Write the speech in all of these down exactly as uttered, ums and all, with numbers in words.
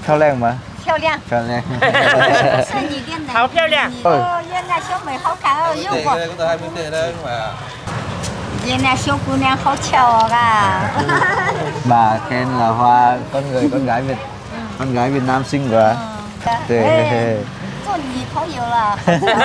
漂亮吗？ 漂亮。 漂亮。 是你店的。 好漂亮。 哦，原来小妹好看哦，有我。 cũng tờ hai mươi tệ đấy mà. 原来小姑娘好巧啊。 Bà khen là Hoa con người con gái Việt, con gái Việt Nam xinh quá. Thế. 做女朋友了。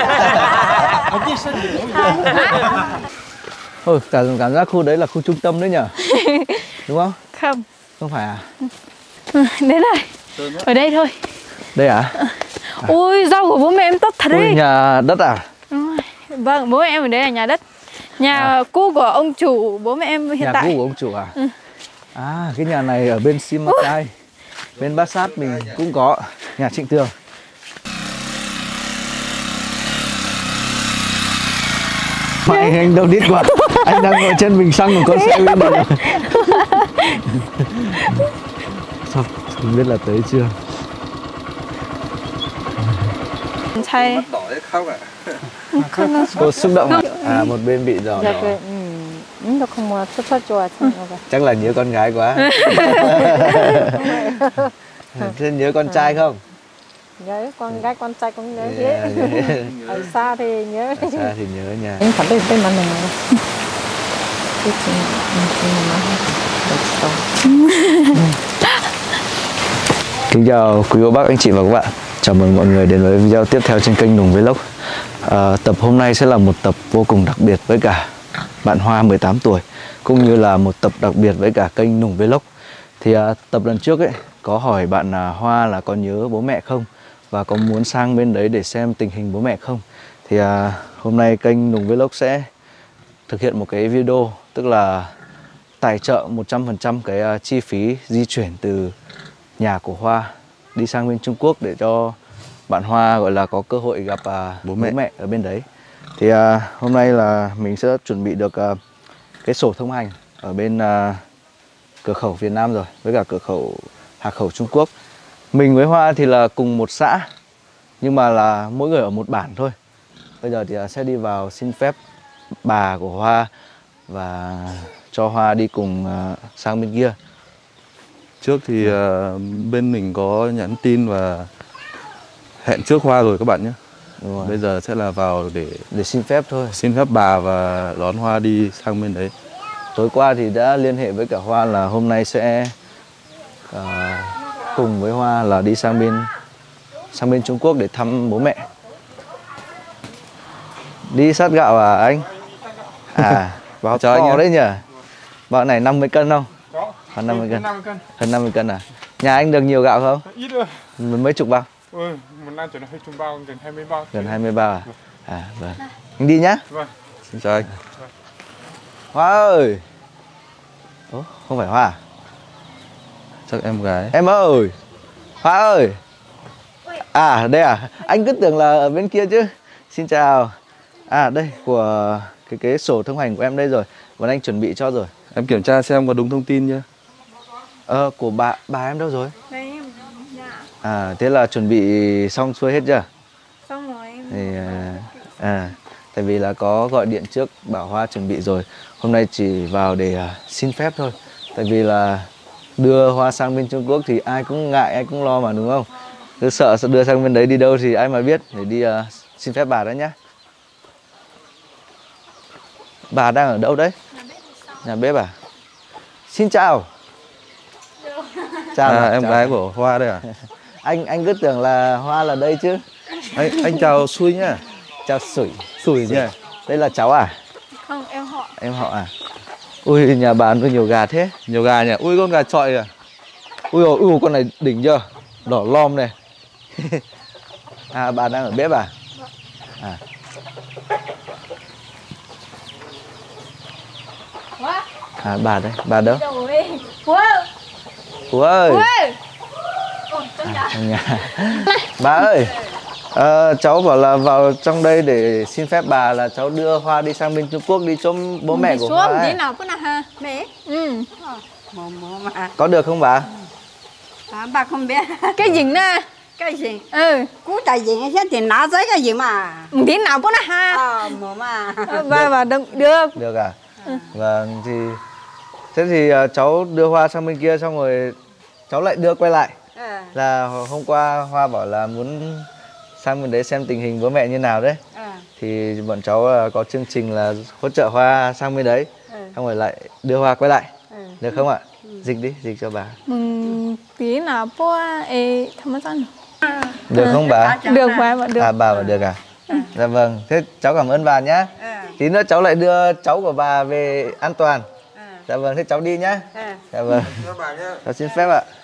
Ôi, cảm cảm giác khu đấy là khu trung tâm đấy nhở? Đúng không? Không. Không phải à? Ừ, đến rồi. Ở đây thôi. Đây à? À. Ôi, rau của bố mẹ em tốt thật đấy. Ôi, nhà đất à? Vâng, bố mẹ em ở đây là nhà đất. Nhà à. Cũ của ông chủ bố mẹ em hiện nhà tại. Nhà cũ của ông chủ à? Ừ. À, cái nhà này ở bên Simacai, bên Bát Sát mình cũng có. Nhà Trịnh Tường. Mày anh đâu đít quá. Anh đang ngồi trên bình xăng của con xe bên này. Sao không biết là tới chưa? Thay. Mắt đỏ đấy khóc à? Không. Cô xúc động à? À, một bên bị đỏ đỏ. Nó không muốn xuất xuất cho. Chắc là nhớ con gái quá. Thế nhớ con trai không? Nhớ con gái con trai cũng nhớ chứ. Ở xa thì nhớ. Ở xa thì nhớ nha. Em phải bên bên màn hình này. Kính chào quý cô bác, anh chị và các bạn. Chào mừng mọi người đến với video tiếp theo trên kênh Nùng Vlog. à, Tập hôm nay sẽ là một tập vô cùng đặc biệt với cả bạn Hoa mười tám tuổi, cũng như là một tập đặc biệt với cả kênh Nùng Vlog. Thì à, tập lần trước ấy có hỏi bạn à, Hoa là có nhớ bố mẹ không, và có muốn sang bên đấy để xem tình hình bố mẹ không. Thì à, hôm nay kênh Nùng Vlog sẽ thực hiện một cái video, tức là tài trợ một trăm phần trăm cái uh, chi phí di chuyển từ nhà của Hoa đi sang bên Trung Quốc để cho bạn Hoa gọi là có cơ hội gặp uh, bố, mẹ. bố mẹ ở bên đấy. Thì uh, hôm nay là mình sẽ chuẩn bị được uh, cái sổ thông hành ở bên uh, cửa khẩu Việt Nam rồi, với cả cửa khẩu Hà Khẩu Trung Quốc. Mình với Hoa thì là cùng một xã, nhưng mà là mỗi người ở một bản thôi. Bây giờ thì uh, sẽ đi vào xin phép bà của Hoa và cho Hoa đi cùng uh, sang bên kia. Trước thì uh, bên mình có nhắn tin và hẹn trước Hoa rồi các bạn nhé. Bây giờ sẽ là vào để để xin phép thôi. Xin phép bà và đón Hoa đi sang bên đấy. Tối qua thì đã liên hệ với cả Hoa là hôm nay sẽ uh, cùng với Hoa là đi sang bên sang bên Trung Quốc để thăm bố mẹ. Đi sát gạo à anh? À, báo cho to anh đấy nhỉ. Bọn này năm mươi cân không? Có. Hơn năm mươi cân. năm mươi cân. Hơn năm mươi cân à? Nhà anh được nhiều gạo không? Ít rồi. Mấy chục bao? Ừ, một năm chỉ là hơi chục bao, gần hai mươi bao. Gần hai mươi bao à? À vâng. Anh đi nhá. Vâng. Xin chào anh. Vâng. Hoa ơi. Ủa, không phải Hoa à? Chắc em gái. Em ơi. Hoa ơi. À đây à? Anh cứ tưởng là ở bên kia chứ. Xin chào. À đây, của cái cái sổ thông hành của em đây rồi. Bọn anh chuẩn bị cho rồi. Em kiểm tra xem có đúng thông tin chưa? Ờ, của bà bà em đâu rồi? Đây em. Dạ. À, thế là chuẩn bị xong xuôi hết chưa? Xong rồi em. Thì, à, à, tại vì là có gọi điện trước bảo Hoa chuẩn bị rồi. Hôm nay chỉ vào để uh, xin phép thôi. Tại vì là đưa Hoa sang bên Trung Quốc thì ai cũng ngại, ai cũng lo mà, đúng không? Cứ sợ đưa sang bên đấy đi đâu thì ai mà biết. Để đi uh, xin phép bà đó nhá. Bà đang ở đâu đấy? Nhà bếp à? Xin chào. Chào. À, nào, em chào. gái của Hoa đây à? Anh anh cứ tưởng là Hoa là đây chứ. Anh anh chào Xui nhá. Chào Sủi. Xui nhá. Đây là cháu à? Không, em họ. Em họ à? Ui, nhà bà nuôi nhiều gà thế. Nhiều gà nhỉ? Ui, con gà chọi à? Ui ôi, ui con này đỉnh chưa? Đỏ lom này. À, bà đang ở bếp à? À. À, bà đây, bà đâu? Ủa? Ủa ơi. À, nhà. Bà ơi, à, cháu bảo là vào trong đây để xin phép bà là cháu đưa Hoa đi sang bên Trung Quốc đi chỗ bố mẹ của Hoa ấy. Đi nào có nào ha? Mẹ. Ừ. Mồ mồ mà. Có được không bà? À, bà không biết. Cái gì nè? Cái gì? Ừ. Cú tại gì thế thì nói tới cái gì mà. Tí nào có nào ha? Ờ, mồ mà. Và và được được. Được à? Ừ. Vâng, thì thế thì uh, cháu đưa Hoa sang bên kia xong rồi cháu lại đưa quay lại. Ừ, À. Là hôm qua Hoa bảo là muốn sang bên đấy xem tình hình bố mẹ như nào đấy. À. Thì bọn cháu là có chương trình là hỗ trợ Hoa sang bên đấy. Ừ. Xong rồi lại đưa Hoa quay lại. Ừ. Được không ạ? Ừ. Dịch đi, dịch cho bà. Mừng tí là po e tham gia. Được không bà? Được bà mà được. À bà bảo được à? Dạ vâng, thế cháu cảm ơn bà nhá. À. Tí nữa cháu lại đưa cháu của bà về an toàn. À. Dạ vâng, thế cháu đi nhá. À. Dạ vâng. Cháu xin phép ạ.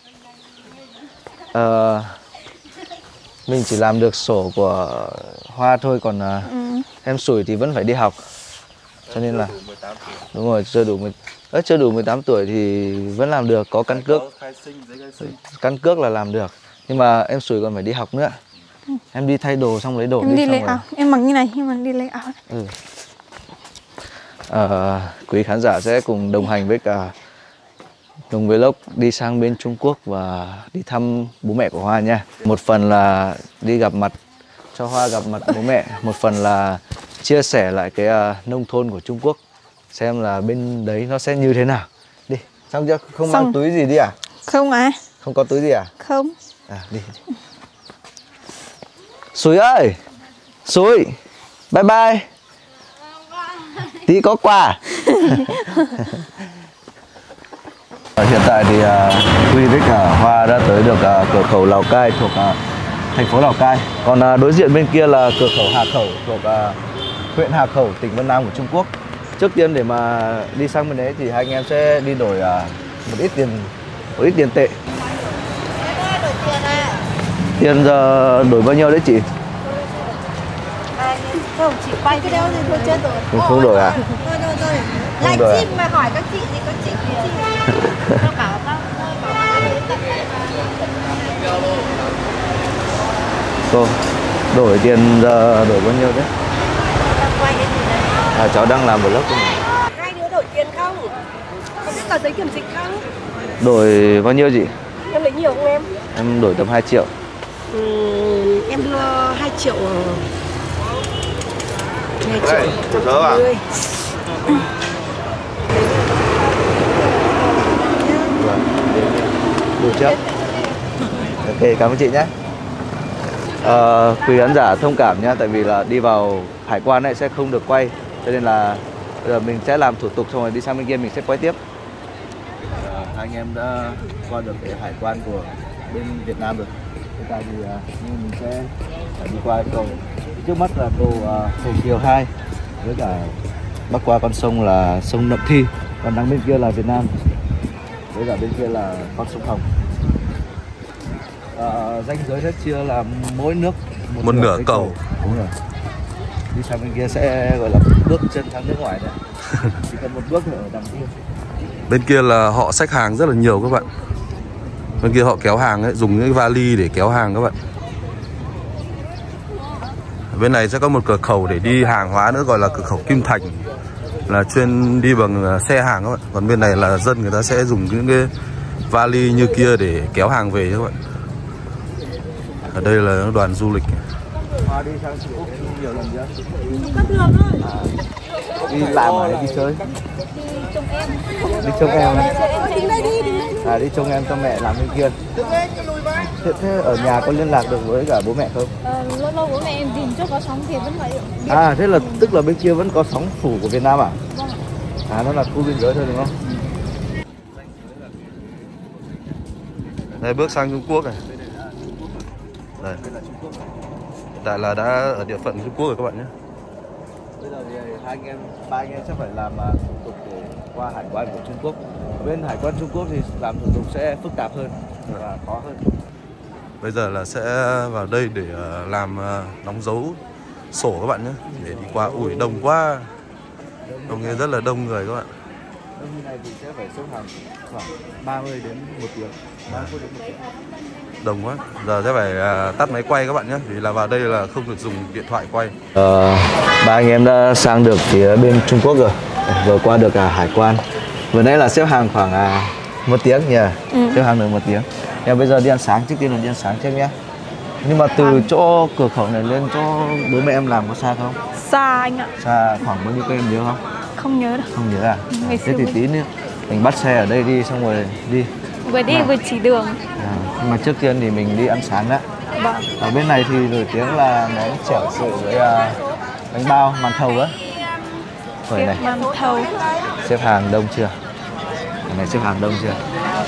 Ờ, mình chỉ làm được sổ của Hoa thôi, còn ừ. em Sủi thì vẫn phải đi học. Cho nên là đúng rồi, chưa đủ mười, ớ, chưa đủ mười tám tuổi thì vẫn làm được, có căn cước. Căn cước là làm được. Nhưng mà em Sủi còn phải đi học nữa. Ừ. Em đi thay đồ xong lấy đồ em đi, đi lấy áo, em mặc như này nhưng mà đi lấy áo. Ừ. À, quý khán giả sẽ cùng đồng hành với cả Nùng Vlog đi sang bên Trung Quốc và đi thăm bố mẹ của Hoa nha. Một phần là đi gặp mặt, cho Hoa gặp mặt bố mẹ, một phần là chia sẻ lại cái uh, nông thôn của Trung Quốc, xem là bên đấy nó sẽ như thế nào. Đi, xong chưa? Không xong. Mang túi gì đi à? Không à? Không có túi gì à? Không. À, đi. Sủi ơi, Sủi, bye bye. Tí có quà. Hiện tại thì uh, Quy với cả Hoa đã tới được uh, cửa khẩu Lào Cai thuộc uh, thành phố Lào Cai. Còn uh, đối diện bên kia là cửa khẩu Hà Khẩu thuộc uh, huyện Hà Khẩu, tỉnh Vân Nam của Trung Quốc. Trước tiên để mà đi sang bên đấy thì hai anh em sẽ đi đổi uh, một ít tiền, một ít tiền tệ. Tiền giờ đổi bao nhiêu đấy chị? Không, chỉ quay video thì thôi chết rồi. Không, không đổi à? Thôi thôi thôi. Lại đổi chim mà hỏi các chị thì các chị cứ chim. Nó bảo tao thôi bảo đến tận Cô, đổi tiền giờ đổi bao nhiêu đấy? quay cái gì đấy? À, cháu đang làm vlog của mình. Hai đứa đổi tiền không? Có biết tờ giấy kiểm dịch không? Đổi bao nhiêu chị? Em lấy nhiều không em? Em đổi tầm hai triệu. Ừ, em đưa hai triệu. hai triệu. Giờ à? Đủ chưa? Ok, cảm ơn chị nhé. Ờ, quý khán giả thông cảm nhé, tại vì là đi vào hải quan này sẽ không được quay, cho nên là bây giờ mình sẽ làm thủ tục xong rồi đi sang bên kia mình sẽ quay tiếp. À, hai anh em đã qua được cái hải quan của bên Việt Nam rồi. Hiện tại thì uh, mình sẽ phải đi qua cầu, trước mắt là cầu uh, Hồ Kiều hai, với cả bắc qua con sông là sông Nậm Thi, còn đằng bên kia là Việt Nam, với cả bên kia là con sông Hồng. À, ranh giới sẽ chia là mỗi nước một, một nửa cầu. cầu. Đúng rồi. Đi sang bên kia sẽ gọi là bước chân sang nước ngoài này. Chỉ cần một bước ở đằng kia. Bên kia là họ xách hàng rất là nhiều các bạn. Bên kia họ kéo hàng ấy, dùng những cái vali để kéo hàng các bạn. Bên này sẽ có một cửa khẩu để đi hàng hóa nữa, gọi là cửa khẩu Kim Thành, là chuyên đi bằng xe hàng các bạn. Còn bên này là dân người ta sẽ dùng những cái vali như kia để kéo hàng về các bạn. Ở đây là đoàn du lịch. Hoa đi sang Trung Quốc nhiều lần chưa? Con thường thôi. À, đi làm hay đi chơi? Đi trông em. Đi trông em ấy. Đi đây đi, đi đây. À, đi trông em cho mẹ làm bên kia. Thế, thế ở nhà có liên lạc được với cả bố mẹ không? Ờ, lâu lâu bố mẹ em tìm cho có sóng thì vẫn phải điện. À, thế là tức là bên kia vẫn có sóng phủ của Việt Nam à? Vâng. À, nó là khu biên giới thôi đúng không? Đây bước sang Trung Quốc này. Đây. Hiện tại là đã ở địa phận Trung Quốc rồi các bạn nhé. Bây giờ thì hai anh em, ba anh em sẽ phải làm uh, thủ tục để qua hải quan của Trung Quốc. Ở bên hải quan Trung Quốc thì làm thủ tục sẽ phức tạp hơn và khó hơn. Bây giờ là sẽ vào đây để uh, làm uh, đóng dấu sổ các bạn nhé, để đi qua. Ủi đông quá, đông nghe rất là đông người các bạn. Đông như này thì sẽ phải xếp hàng khoảng ba mươi đến một tiếng, ba mươi phút đến một tiếng. Đông quá, giờ sẽ phải uh, tắt máy quay các bạn nhé, vì là vào đây là không được dùng điện thoại quay. Ờ, ba anh em đã sang được phía bên Trung Quốc rồi, vừa qua được cả hải quan. Vừa nãy là xếp hàng khoảng à, một tiếng nhỉ, ừ. xếp hàng được một tiếng. Nhưng bây giờ đi ăn sáng, trước tiên là đi ăn sáng trước nhé. Nhưng mà từ chỗ cửa khẩu này lên chỗ bố mẹ em làm có xa không? Xa anh ạ. Xa khoảng bao nhiêu cây em nhớ không? Không nhớ đâu. Không nhớ à? Ừ, à thế thì tí nữa mình bắt xe ở đây đi xong rồi đi. Vừa đi vừa chỉ đường. À, Nhưng mà trước tiên thì mình đi ăn sáng đã. Vâng. Ở bên này thì nổi tiếng là món chèo sợi với uh, bánh bao, màn thầu á. Rồi này, Màn thầu. xếp hàng đông chưa? Cái này xếp hàng đông chưa?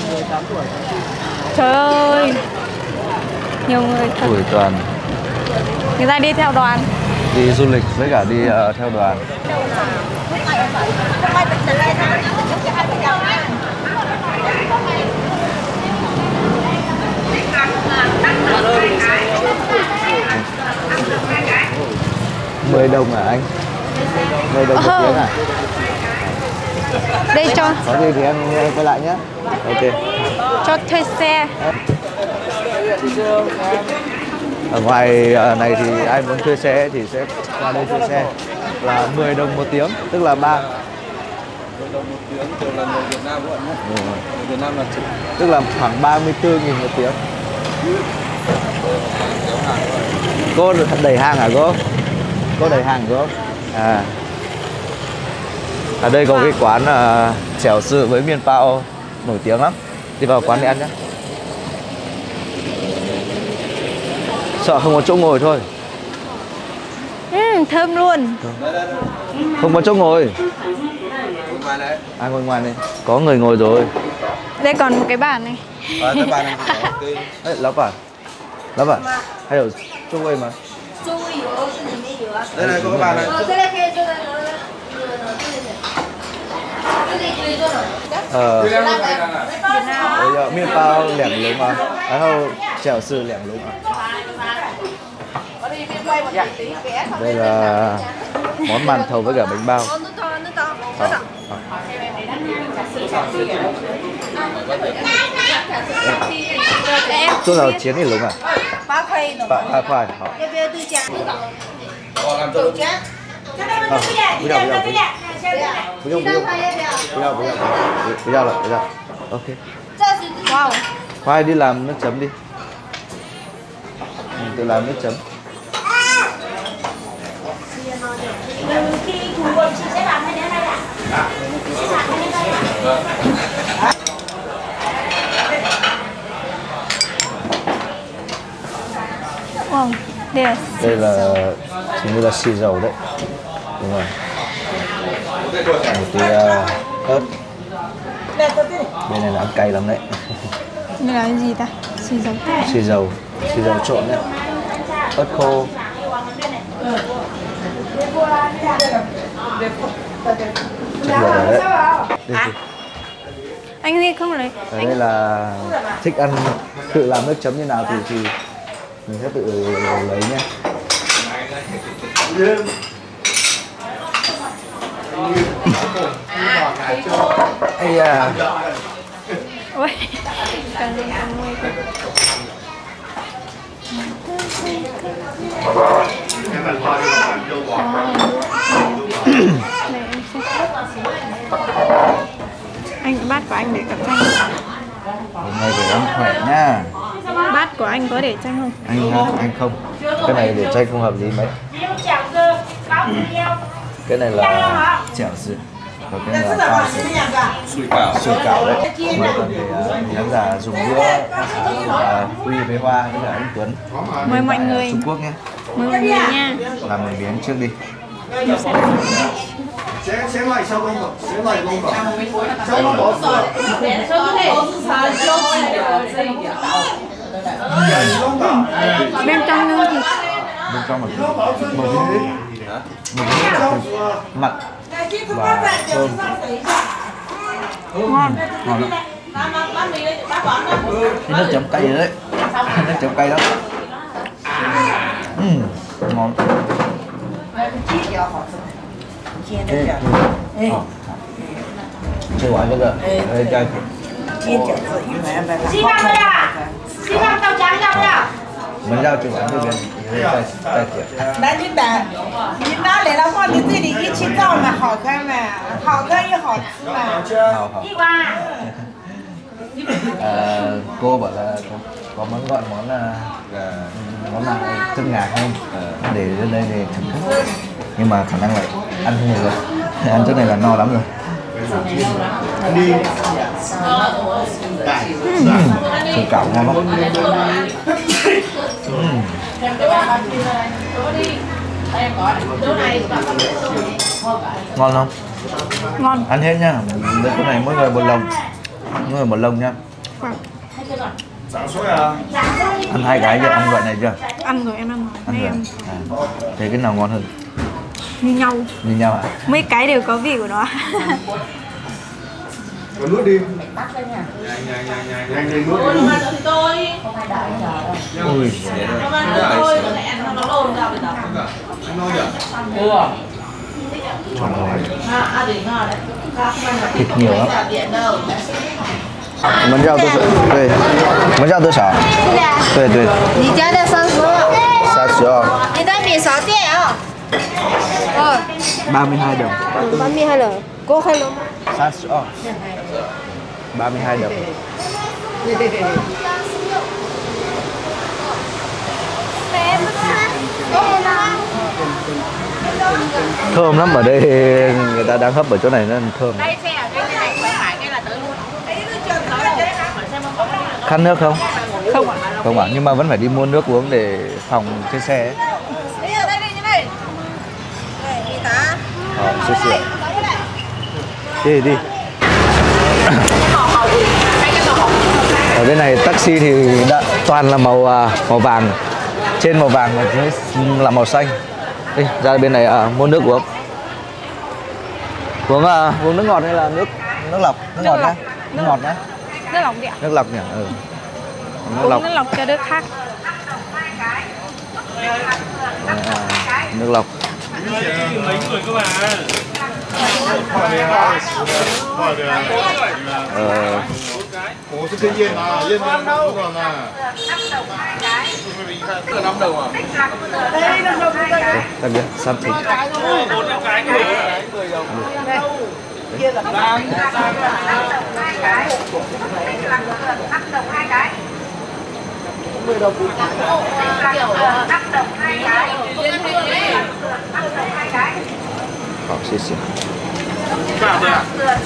Trời ơi, nhiều người thật. Tuổi toàn Người ta đi theo đoàn. đi du lịch với cả đi uh, theo đoàn. Mười đồng à anh? Mười đồng một tiếng à? Đây cho Có gì thì em quay lại nhé. Ok. cho thuê xe. Ở ngoài uh, này thì ai muốn thuê xe thì sẽ qua đây thuê xe là mười đồng một tiếng, tức là ba. mười đồng một tiếng thường là người Việt Nam vẫn nhé. Người Việt Nam là chục. Tức là khoảng ba mươi tư nghìn một tiếng. Cô đẩy hàng hả cô? Cô đẩy hàng hả cô? À. Ở đây có cái quán uh, chèo sự với miên bao nổi tiếng lắm. Đi vào quán để ăn nhé. Sợ không có chỗ ngồi thôi. Ừ, thơm luôn. Không có chỗ ngồi. À, ngồi ngoài này. Có người ngồi rồi. Đây còn một cái bàn này. À, cái bàn này có cái... Đấy, lão bản. Lão bản. Hay ở chỗ ngồi mà. Đây này có cái bàn này. Ờ. Bây giờ miên bao lẻng lúng à? Đấy không, chèo sự lẻng lúng à? Đây là món màn thầu với cả bánh bao. À, à. Chỗ nào chiến thì lúng à? Ba khoai. Ba khoai. À, bây giờ, bây giờ, bây giờ. Bây giờ, bây giờ. Bây giờ, bây giờ. Bây giờ là, bây giờ. Ok. Wow. Khoai đi làm nước chấm đi. Mình tự làm nước chấm. Wow. Đây là Đây là chính như là xì dầu đấy. Đúng rồi. Một tí uh, ớt. Bên này là ăn cay lắm đấy. đây là cái gì ta? Xì dầu. Xì dầu, xì dầu trộn đấy. Ớt khô. Chắc được rồi đấy. Đây gì? Anh đi không lấy. Ở đây là thích ăn tự làm nước chấm như nào thì thì mình sẽ tự lấy nhé. Ây da. Ôi. Cần cần nguy cơ. Anh bát của anh để cả chanh. Hôm nay phải ăn khỏe nha. Bát của anh có để chanh không? Anh anh không. Cái này để chanh không hợp lý mấy. Cái này là chèo sự. Và cái này là pha sủi cảo. Sủi cảo đấy. Mà còn để khán giả dùng đũa và Huy với Hoa với cả anh Tuấn. Mời mọi người. Trung Quốc nhé. Mời mọi người nha. Làm một miếng trước đi. Bên trong nữa thì Bên trong là một cái một cái là mặn và thơm. ngon. Ngon lắm. Cái nước chấm cay đấy. Nước chấm cay lắm. Uhm, ngon. Ê, ê. Chơi quả nữa kìa. Đây chơi. Mình giao chơi quả这边，再再点。 来，你拿，你拿来的话，你这里一起照嘛，好看嘛，好看又好吃嘛。 好好。À, cô bảo là có, có món gọi món là món là chân gà không? Để lên đây để thưởng thức. Nhưng mà khả năng là ăn không được rồi. Ăn chỗ này là no lắm rồi. Đi. Sườn cảo ngon lắm. Ngon không? Ngon. Ăn hết nhá. Lấy cái này mỗi người một lồng. Mỗi người một lồng nhá. Ăn hai cái chưa? Ăn loại này chưa? Ăn rồi em ăn rồi. Ăn Mấy rồi. em À. Thế cái nào ngon hơn? như nhau. Như nhau ạ? Mấy cái đều có vị của nó. Còn nuốt đi. Ui. Thịt nhiều lắm. Mình giao多少？对，mình giao多少？对对， 你家的三十二， 三十二， 你的米少点啊。哦， ba mươi hai đồng. bán mì hay là cô hay là 三十二，ba mươi hai đồng. Thơm lắm, ở đây người ta đang hấp ở chỗ này nên thơm. Khát nước không? Không ạ. Không ạ, nhưng mà vẫn phải đi mua nước uống để phòng trên xe ấy. Ờ, xíu xíu. Đi đi. Ở bên này taxi thì đã, toàn là màu màu vàng, trên màu vàng và dưới là màu xanh. Đi ra bên này à, mua nước uống. Uống à, uống nước ngọt hay là nước nước lọc? Nước ngọt nhá. Nước ngọt nhá. Nước lọc đi ạ. Nước lọc nhỉ? Ừ. Nước Uống lọc. nước lọc cho đỡ khác. À, nước lọc. Mấy người cơ mà. Ờ. Ủa cái yên à, yên à, đâu còn à. năm đồng à? Tạm biệt, sắp thính. bốn năm cái cái mười đồng. Kia là đang mười đồng bốn cái. 好，谢谢。 Vào đây à?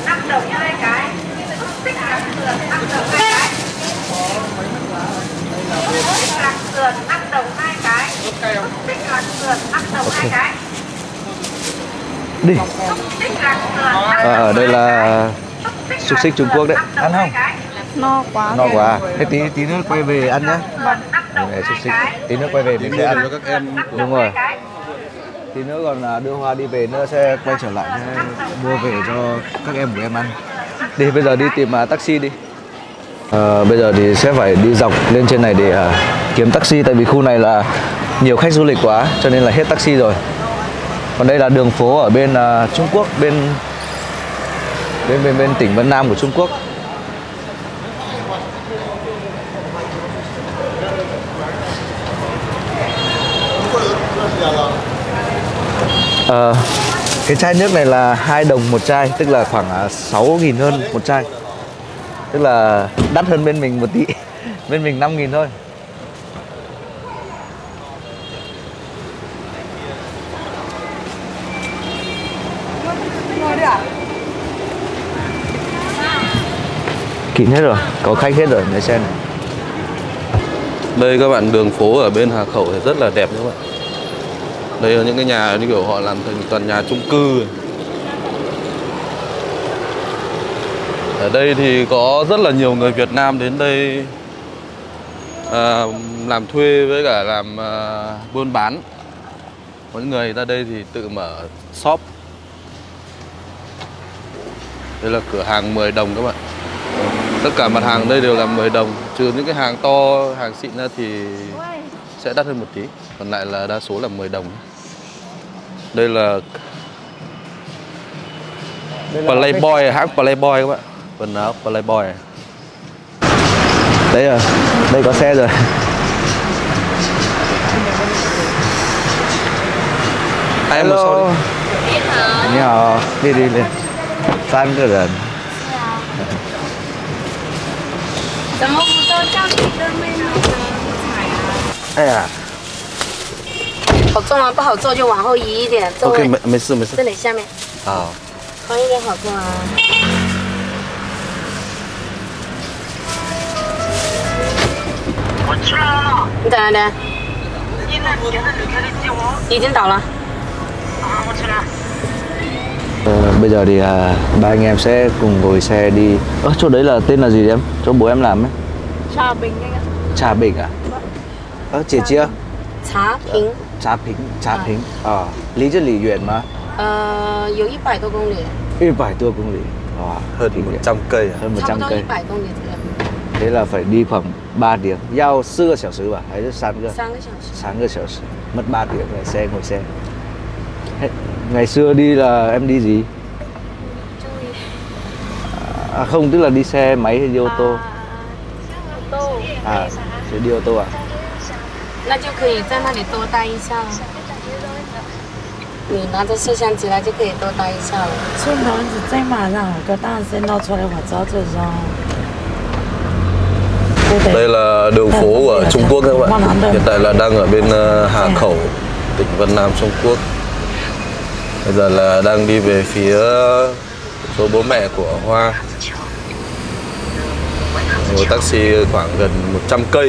Đi. À, ở đây là xúc xích Trung Quốc đấy. Ăn không? No quá. No quá. Thế tí tí nữa quay về ăn nhá. Vâng. Để xúc xích. Tí nữa quay về mình sẽ ăn cho các em. Đúng rồi. Tí nữa còn đưa Hoa đi về nữa sẽ quay trở lại sẽ mua về cho các em của em ăn. Đi bây giờ đi tìm uh, taxi đi. À, bây giờ thì sẽ phải đi dọc lên trên này để uh, kiếm taxi, tại vì khu này là nhiều khách du lịch quá cho nên là hết taxi rồi. Còn đây là đường phố ở bên uh, Trung Quốc, bên bên bên bên tỉnh Vân Nam của Trung Quốc. À, cái chai nước này là hai đồng một chai, tức là khoảng sáu nghìn hơn một chai. Tức là đắt hơn bên mình một tí. Bên mình năm nghìn thôi. Kín hết rồi, có khách hết rồiในxe này. Đây các bạn, đường phố ở bên Hà Khẩu thì rất là đẹp các bạn. Đây là những cái nhà như kiểu họ làm thành toàn nhà chung cư. Ở đây thì có rất là nhiều người Việt Nam đến đây à, làm thuê với cả làm à, buôn bán. Có những người ra đây thì tự mở shop. Đây là cửa hàng mười đồng các bạn. Tất cả mặt hàng đây đều là mười đồng, trừ những cái hàng to, hàng xịn ra thì sẽ đắt hơn một tí. Còn lại là đa số là mười đồng. Đây là, đây là Playboy, hãng Playboy các bạn. Quần áo Playboy. Đây rồi, đây có xe rồi. Hai em một sau đi. Ni hao, đi đi lên.三个人。 怎么不都叫你的妹妹呢？ 哎呀， 好重啊，不好坐就往后移一点。座 Ok, 位没没事没事。 这里下面， 好。 宽一点好坐啊。 你在哪呢？已经到了。 Ờ, bây giờ thì à, ba anh em sẽ cùng ngồi xe đi. Ơ, chỗ đấy là tên là gì đấy em? Chỗ bố em làm ấy. Trà Bình anh ạ. Trà Bình à? Ơ, chị chia? 茶平， Trà Bình, Trà Bình. Ờ, lý rất lý duyện mà. 呃，有一百多公里， 一百多公里. Ờ, Hơn một trăm cây à? hơn 差不 một trăm 多 cây. 一百公里左右， Thế là phải đi khoảng ba tiếng. Giao四个小时吧, hay là三个? 三个小时。 三个小时. Mất ba tiếng ngồi xe, ngồi xe. Thế, ngày xưa đi là em đi gì? À, không, tức là đi xe máy hay đi ô tô? Ô tô. À, sẽ đi ô tô à? 那就可以在那里多待一下了。你拿着摄像机来就可以多待一下了。 村头子在马上个当时闹出来，我早就让。 Đây là đường phố của Trung Quốc các bạn. Hiện tại là đang ở bên Hà Khẩu, tỉnh Vân Nam, Trung Quốc. Bây giờ là đang đi về phía số bố mẹ của Hoa. Ngồi taxi khoảng gần một trăm cây.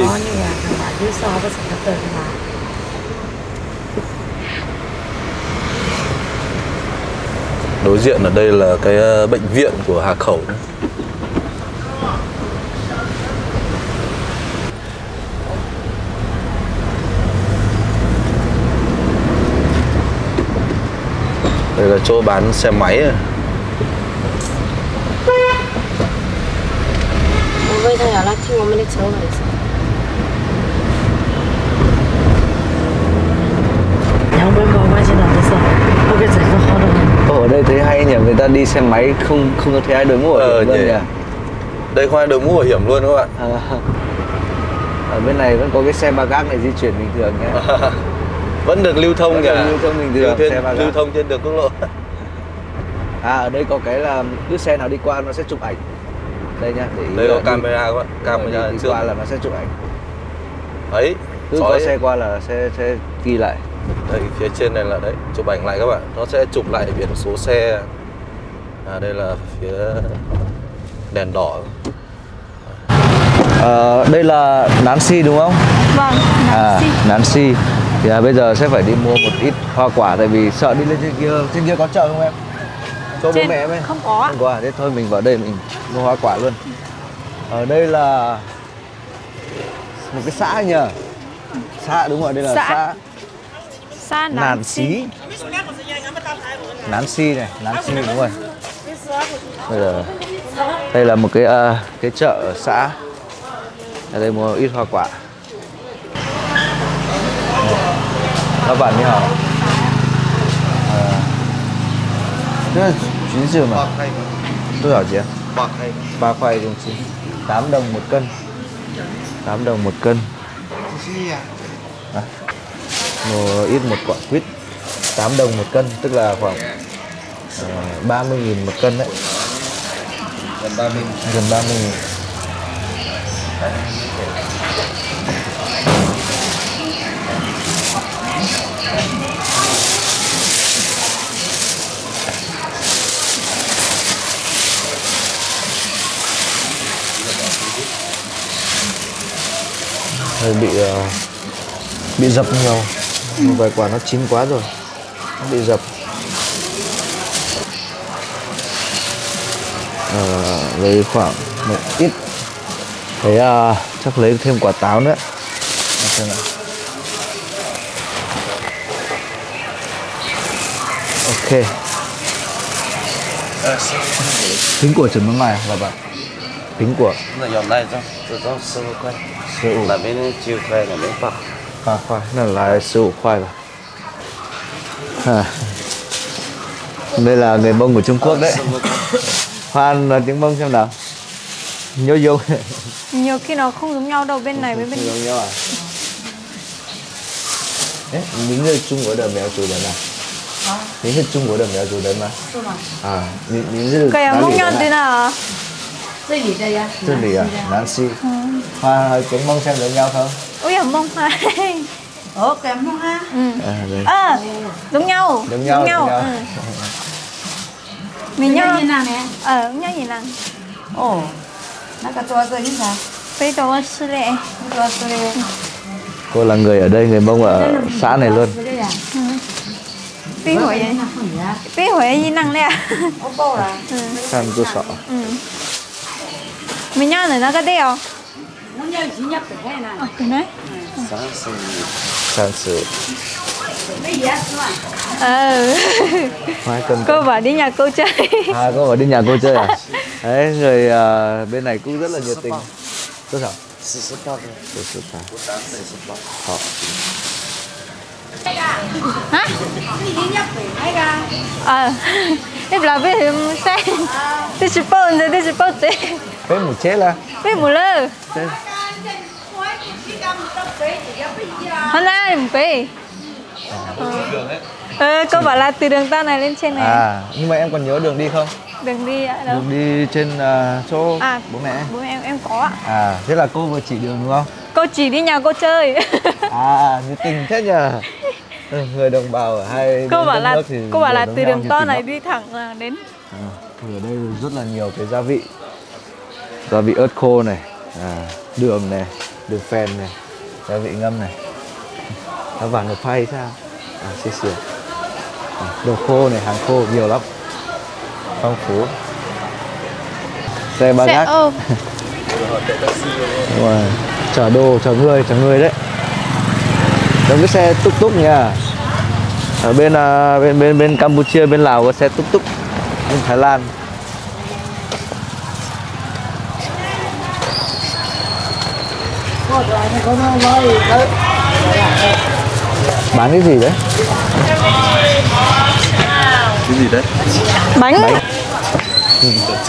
Đối diện ở đây là cái bệnh viện của Hà Khẩu. Đây là chỗ bán xe máy à. 我为他要来听我们的车位置。 两百毛块钱的是，我给这个好的。 Ở đây thấy hay nhỉ, người ta đi xe máy không không có thấy ai đội mũ bảo hiểm luôn nhỉ. Đây không ai đội mũ bảo hiểm luôn các bạn. À, ở bên này vẫn có cái xe ba gác này di chuyển bình thường nhé. Vẫn được lưu thông nhỉ? Lưu thông bình thường, trên, xe ba lưu gác. thông trên đường quốc lộ. À, ở đây có cái là cứ xe nào đi qua nó sẽ chụp ảnh. Đây nhá, để ý Đây là có đi- camera các bạn, camera đi, đi trước. qua là nó sẽ chụp ảnh. Đấy, Cứ sói- có xe qua là sẽ sẽ ghi lại. Đây, phía trên này là đấy, chụp ảnh lại các bạn. Nó sẽ chụp lại biển số xe. À, đây là phía đèn đỏ. Ờ, đây là Nancy đúng không? Vâng, À, Nancy. Nancy. Thì à, bây giờ sẽ phải đi mua một ít hoa quả tại vì sợ đi lên trên kia. Trên kia có chợ không em? Cho bố Trên mẹ em ấy. không có ạ. Không có à? Thế thôi mình vào đây mình mua hoa quả luôn. Ở đây là một cái xã nhỉ? Xã đúng rồi, đây là Xã. xã Xa Nàn Nancy. Xí. Nancy này, Nancy đúng rồi. Bây giờ đây là một cái uh, cái chợ ở xã. Ở đây mua ít hoa quả. Các bạn đi hả? À, cái là chín dừa mà. Tôi hỏi chị ạ. Ba khoai đồng chín. tám đồng một cân. tám đồng một cân. À, mua ít một quả quýt. tám đồng một cân, tức là khoảng uh, ba mươi nghìn một cân đấy. Gần ba mươi. Gần ba mươi nghìn. Hơi bị uh, bị dập nhiều. Một vài quả nó chín quá rồi, nó bị dập. Ờ, lấy khoảng một ít. Thế uh, chắc lấy thêm quả táo nữa. Xem nào. Ok. Tính của Trần Văn Mai là bạn. Tính của 那有那张，这张十五块， 十五那边的九块，那边八。 ba khoai, là lái十五khoai rồi. À. Đây là người Mông của Trung Quốc đấy. Hoan nói tiếng Mông xem nào. Nhô vô. Nhiều khi nó không giống nhau đâu, bên này với bên Không giống nhau à? Đấy, những người Trung Quốc đều mèo chủ đến à? Những người Trung Quốc đều mèo chủ đến mà. À, những những người Cái đã mông lì nhau đến thế à? nào? 这里的呀， 这里à? Nancy. Hoa hỏi tiếng Mông xem giống nhau không? Ôi ở mông hai. Ủa kèm không ha? Ừ. À, đây. À, giống nhau. Giống nhau, giống nhau. Ừ. Mình nhau như nào nè? Ờ, giống nhau gì nào? Ồ, nó cả cho rồi như sao? Bây giờ sư lệ. Cô là người ở đây, người Mông ở xã này luôn. Bí hỏi vậy? Bí hỏi gì năng đấy à? San cơ sở. Mình nhớ là nó có đeo. Ờ, cái này. San sự. Ờ. Cô bảo đi nhà cô chơi. À, cô bảo đi nhà cô chơi à? Đấy, người uh, bên này cũng rất là nhiệt tình. Tốt hả? Hả? Ờ. Em là biết xe. Tôi chỉ bao giờ tôi chỉ bao giờ. Biết một chết là. Biết một lơ. Hôm nay một cái. Ờ, cô bảo là từ đường ta này lên trên này. À, nhưng mà em còn nhớ đường đi không? Đường đi ạ, đâu? Đường đi trên uh, chỗ à, bố mẹ. Bố mẹ em em có ạ. À, thế là cô vừa chỉ đường đúng không? Cô chỉ đi nhà cô chơi. À, nhiệt tình thế nhờ. Người đồng bào ở hai cô bảo là thì cô bảo là từ đường to này đi thẳng là đến. À, ở đây rất là nhiều cái gia vị, gia vị ớt khô này, à, đường này, đường phèn này, gia vị ngâm này. Các bạn được phay sao? À, xì xì. À, đồ khô này, hàng khô nhiều lắm, phong phú. Xe ba gác. Wow. Chở đồ, chở người, chở người đấy. Giống cái xe túc túc nha. Ở bên uh, bên bên bên Campuchia, bên Lào có xe túc túc, bên Thái Lan. Bán cái gì đấy? Cái gì đấy? Bánh. Bánh. Ừ.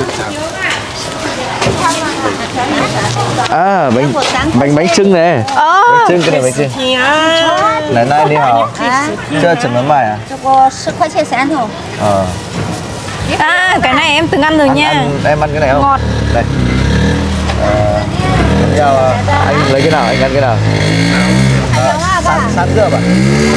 À, bánh bánh bánh trưng này. Bánh trưng, cái này bánh trưng. Này này đi hả? Chưa chấm mắm mày à? Ờ. À, cái này em từng ăn rồi Ăn, nha. ăn, em ăn cái này không? Ngọt. Đây. À, nhau, anh lấy cái nào, anh ăn cái nào? À, sán, sán cơm à?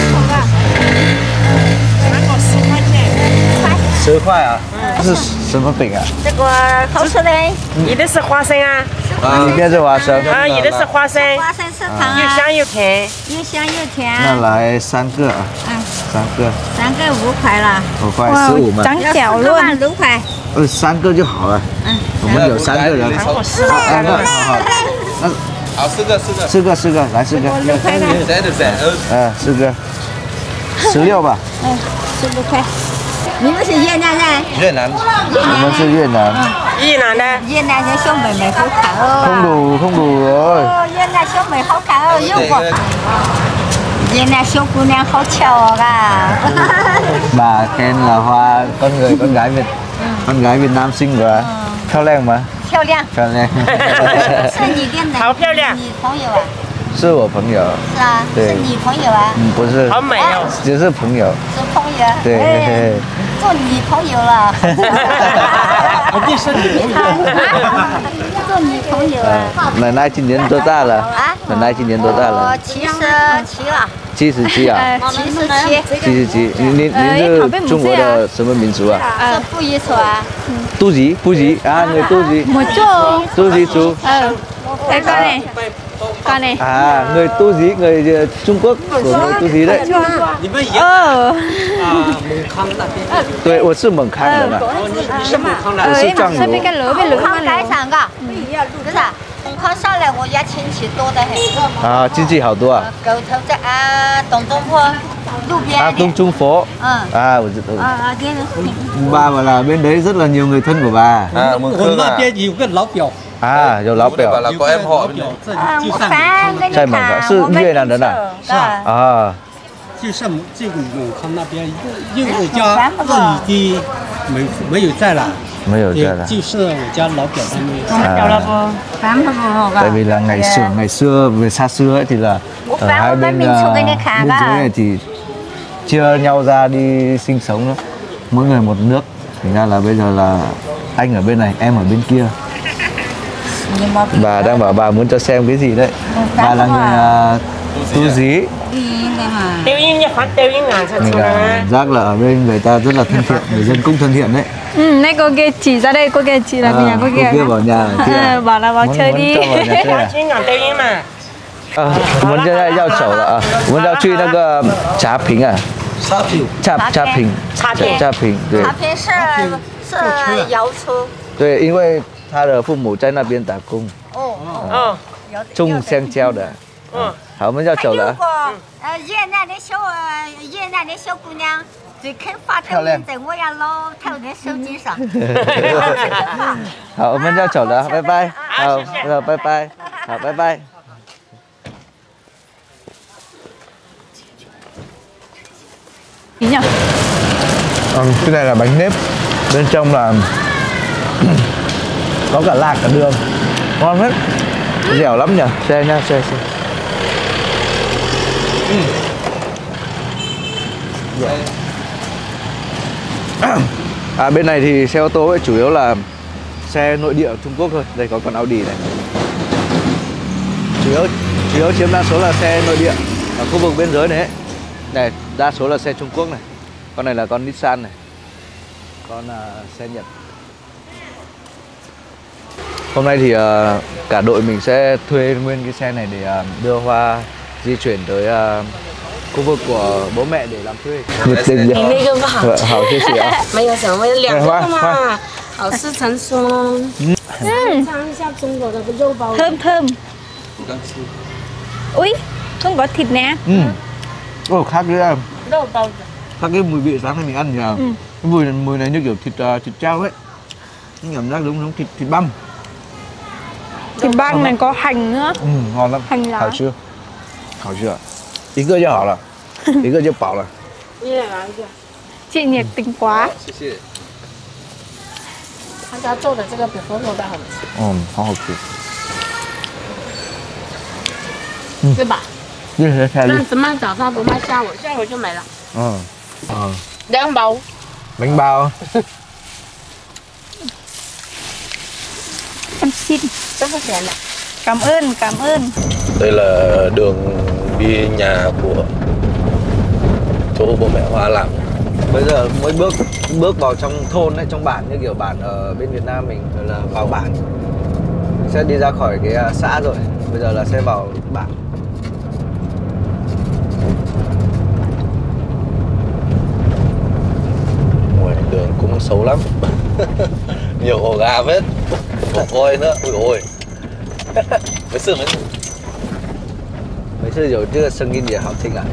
十块啊？这是什么饼啊？ 这个好吃的， 你的是花生啊？ 啊，里面是花生。 啊，你的是花生， 花生是糖啊， 又香又甜。 又香又甜。 那来三个啊， 嗯， 三个， 三个五块了， 五块十五嘛。 Trắng 要 trẻo 四个 luôn. 嘛六块。 呃，三个就好了。 嗯， 我们有三个人。 糖果四三个，好好。那好，四个，四个， 四个，四个，来四个。 六块的， 在的在，呃， 嗯，四个，十六吧。 嗯，十六块。你们是越南人？ 越南， 我们是越南。 越南的， 越南的小妹妹好看哦。 Không đủ, không đủ rồi. 哦，越南小妹好看哦，有过。越南小姑娘好巧哦，嘎。 Bà khen là hoa con người con gái Việt, con gái Việt Nam xinh quá. Khao leng mà. 漂亮。 Khao leng. 是你的男好漂亮女朋友啊？ 是我朋友， 是啊， 对是女朋友啊， 嗯，不是， 好美哦。 只是朋友。 是朋友。 对，嘿嘿做女朋友了。 我变身女朋友。 做女朋友啊？ 奶奶今年多大了？ 啊？ 奶奶今年多大了我？七十七了。 七十七啊， 七十七。 七十七。您您您是中国的什么民族啊？ 是布依族啊？ Tu gì? Tu gì? À, người Tu gì? Một chỗ. Tu gì chú? Ờ. Đây con này. Con này. À, người Tu gì? Người Trung Quốc của người Tu gì đấy? Ờ. 对，我是蒙康人啊。 Ờ, em mặc sao biết cái lửa biết lửa 康 mà 改 lửa. 上个，不是？康上来我家亲戚多得很。 啊，亲戚好多啊。 狗头在啊，东东坡路边。 À, Đông Trung Phố. Ừ. À,我知道。 啊啊，这个。 Bà bảo là bên đấy rất là nhiều người thân của bà. à, Mường Khương à. 有个老表， À,有老 Bảo 表。 là có em họ bên này. 这啊，我就上翻给你在蒙看， 康是我们越南人啊？ 是啊。 啊， 就上这个永康那边，因为我家二姨的没没有在了， 没有在也了。 就是我家老表他们。 À, Bán không hồ tại vì là ngày xưa ngày xưa về xa xưa ấy thì là ở hai bên mình uh, chụp cái này khá biên cả. giới này thì chia nhau ra đi sinh sống đó. Mỗi người một nước. Thành ra là bây giờ là anh ở bên này, em ở bên kia. Bà đang bảo bà muốn cho xem cái gì đấy. Bà là người uh, Tu Dí. Tiêu yên nha, phát tiêu yên ngàn thật Mình cảm giác là ở bên người ta rất là thân thiện, người dân cũng thân thiện đấy. Ừ, này cô kia chỉ ra đây, cô kia chỉ là À, nhà cô kia. cô kia bảo nhà ở kia. À, bảo là vào Muốn- chơi muốn đi. cho vào nhà chơi à? 金港tiêu yên mà. 呃，我们现在要走了啊，我们要去那个茶坪啊， 沙皮茶茶坪， 茶坪茶坪，对茶片是是摇车。 对，因为他的父母在那边打工， 哦， Ờ. 有的种香蕉的。 Ừ. 好，我们要走了啊。 如果呃越南的小呃越南的小姑娘最肯发抖漂亮音在我呀老头的手机上， 好，我们要走了，拜拜。好， 谢谢好，拜拜。好，拜拜。 Ý nhỉ? Ừ, cái này là bánh nếp, bên trong là có cả lạc cả đường, ngon hết, dẻo lắm nhỉ, xe nha, xe xe. À, bên này thì xe ô tô ấy chủ yếu là xe nội địa ở Trung Quốc thôi. Đây có con Audi này. Chủ yếu chủ yếu chiếm đa số là xe nội địa ở khu vực biên giới này ấy. Này, đa số là xe Trung Quốc này. Con này là con Nissan này. Con uh, xe Nhật. Hôm nay thì uh, cả đội mình sẽ thuê nguyên cái xe này để uh, đưa Hoa di chuyển tới uh, khu vực của bố mẹ để làm thuê. Nhiệt tình nhỉ? 你那个吧， Vâng, hảo chia sẻ ạ. 没有什么，两个 Hoa, 的 Hoa. 嘛，好事成双。尝一下中国的肉包。 Thơm thơm. Ui, không có thịt nè. Ừ. Ồ, khác cái uh, 肉包子。 khác cái mùi vị sáng nay mình ăn nhờ. Ừ. Cái mùi mùi này như kiểu thịt uh, thịt trao ấy. Cái cảm giác giống giống thịt thịt băm. Thịt băng này có hành nữa. Ừ, ngon lắm. Hành lá. Hảo chưa? Hảo chưa? 一个就好了，一个就饱了。 你也来一个。 Chị nhiệt tình quá. 谢谢。 他家做的这个比佛手的好吃， 嗯，好好吃。 对吧？ 这是菜但只卖早上不卖下午，下午就没了。 Ừ. Ờ. 两包。 Bánh bao. Em xin. Rất có tiền ạ. Cảm ơn, cảm ơn. Đây là đường đi nhà của chỗ bố mẹ Hoa làm. Bây giờ mới bước bước vào trong thôn ấy, trong bản như kiểu bản ở bên Việt Nam mình rồi là vào bản. Mình sẽ đi ra khỏi cái uh, xã rồi. Bây giờ là sẽ vào bản. Ngoài đường cũng xấu lắm. Nhiều ổ gà vết, ổ voi nữa. Ui ôi. Mấy xương ấy. Mấy次有这个声音也好听啊。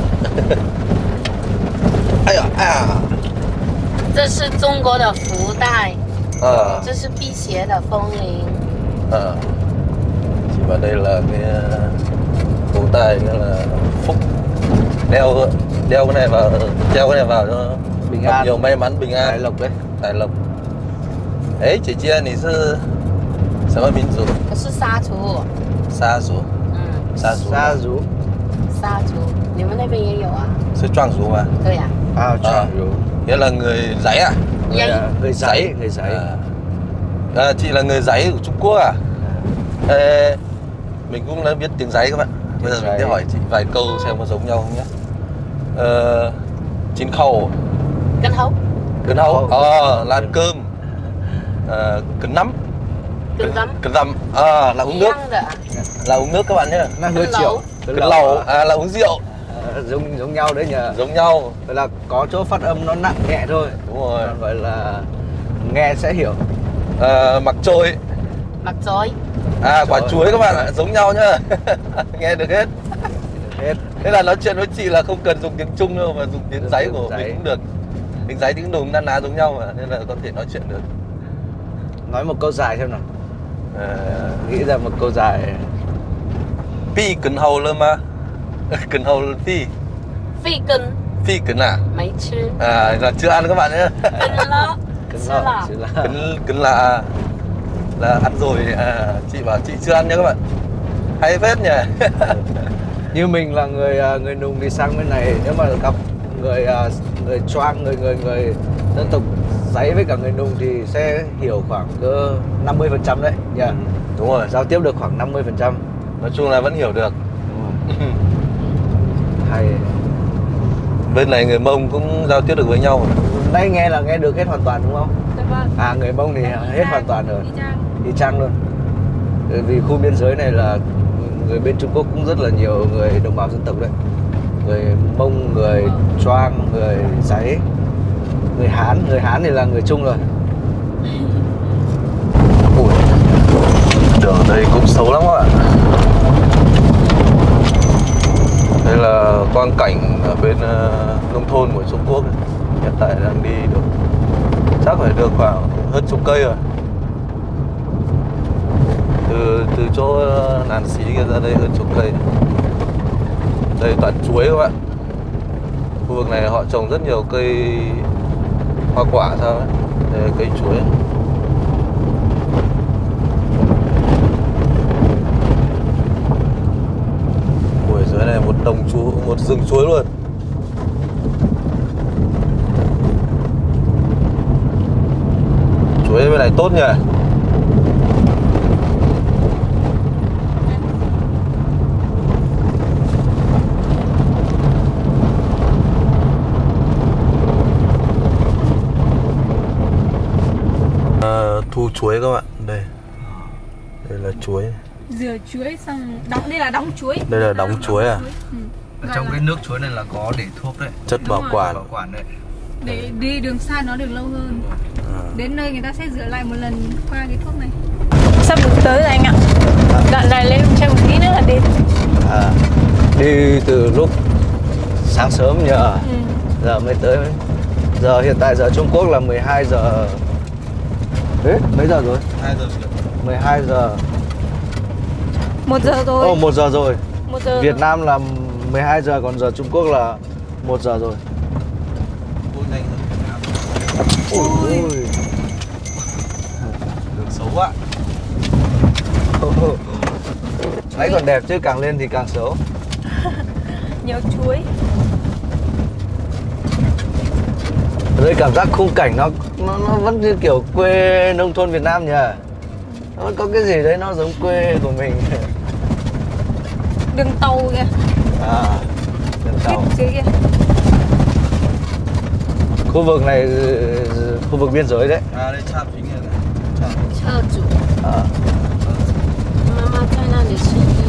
哎呀啊！ 这是中国的福袋， À, 这是辟邪的风铃。 à. Chỉ vào đây là cái cổ tay nghĩa là phúc, đeo đeo cái này vào, đeo cái này vào cho Bình gặp an. nhiều may mắn bình an. Tài lộc đấy. Tài lộc. 哎，姐姐，你是什么民族？ 我是沙族， 沙族。 嗯， 沙族。 Sa rú. 沙族，你们那边也有啊？ 是壮族吗？ 对呀、 À, À. rú. Nghĩa là người Giấy à? Người, Giấy. uh, người giấy, người giấy. À. À, chị là người Giấy của Trung Quốc à? Ê, mình cũng đã biết tiếng Giấy các bạn. Bây giờ mình Giấy. sẽ hỏi chị vài câu xem có giống nhau không nhé. Ờ, chín khẩu, Cân hấu, cân hấu, ờ, là ăn cơm, ờ, cân nắm, cân rắm. cân rằm, ờ, là uống nước, 一样的， là uống nước các bạn nhé. Nó hơi Cân chiều. lẩu. Cân lẩu, à, là uống rượu, À, giống giống nhau đấy nhờ. giống nhau. Vậy là có chỗ phát âm nó nặng nhẹ thôi. Đúng rồi. Còn gọi là nghe sẽ hiểu. Ờ, mặc trôi, mặt chói, à, quả chuối các bạn ạ, giống nhau nhá. Nghe được hết. Hết. Thế là nói chuyện với chị là không cần dùng tiếng Trung đâu mà dùng tiếng Dùng Giấy tiếng của Giấy. mình cũng được. Tiếng Giấy tiếng Đùng na ná giống nhau mà nên là có thể nói chuyện được. Nói một câu dài xem nào. Ờ, Nghĩ ra một câu dài. Phi cần hầu lơ mà. Cần hầu phi. 肺根 Phi cần à? 没吃， À là chưa ăn các bạn nhé. 根了， Cứng 吃 lợ, 了。 chứ là Cần cần là là ăn rồi. À, chị bảo chị chưa ăn nhé các bạn. Hay phết nhỉ. như mình là người à, người Nùng đi sang bên này, nếu mà gặp người à, người Choang, người người người dân tộc Giấy với cả người Nùng thì sẽ hiểu khoảng cơ năm mươi phần trăm đấy nhỉ. Đúng rồi. Giao tiếp được khoảng năm mươi phần trăm. Nói chung là vẫn hiểu được. Bên này người Mông cũng giao tiếp được với nhau. Đây nghe là nghe được hết hoàn toàn đúng không? Dạ vâng. À, người Mông thì hết hoàn toàn rồi. Đi chăng luôn. Vì khu biên giới này là người bên Trung Quốc cũng rất là nhiều người đồng bào dân tộc đấy. Người Mông, người Choang, người Giấy, người Hán. Người Hán thì là người Trung rồi. Ủa, đường ở đây cũng xấu lắm các bạn. Đây là quang cảnh ở bên uh, nông thôn của Trung Quốc. Hiện tại đang đi được chắc phải được khoảng hơn chục cây rồi. Từ từ chỗ Nàn Xí kia ra đây hơn chục cây. Đây toàn chuối các bạn. Khu vực này họ trồng rất nhiều cây hoa quả sao ấy. Đây là cây chuối. Ui, dưới này một đồng chuối, một rừng chuối luôn. Chuối bên này tốt nhỉ. Thu chuối các bạn, đây đây là chuối, rửa chuối xong đóng, đây là đóng chuối, đây là đóng chuối à? Ừ. ở trong cái nước chuối này là có để thuốc đấy, chất bảo quản. bảo quản đấy, để đi đường xa nó được lâu hơn. À. Đến nơi người ta sẽ rửa lại một lần qua cái thuốc này. Sắp được tới rồi anh ạ. Đoạn này lên thêm một tí nữa là đến. À, đi từ lúc sáng sớm nhờ, ừ. giờ mới tới. Giờ hiện tại giờ Trung Quốc là mười hai giờ. Đấy, mấy giờ rồi? hai giờ. mười hai giờ. một giờ rồi. Ồ, một giờ rồi. một giờ. Việt Nam là mười hai giờ, còn giờ Trung Quốc là một giờ rồi. Ôi, ôi. Đường xấu quá. Đấy còn đẹp chứ càng lên thì càng xấu. Nhiều chuối. Ở đây cảm giác khung cảnh nó nó, nó vẫn như kiểu quê nông thôn Việt Nam nhỉ. Nó vẫn có cái gì đấy nó giống quê của mình. Đường tàu kìa. À, đường tàu. Dưới kia. Khu vực này, khu vực biên giới đấy. À, đây chạm chính này. Chợ chủ. À. Mama在那里洗衣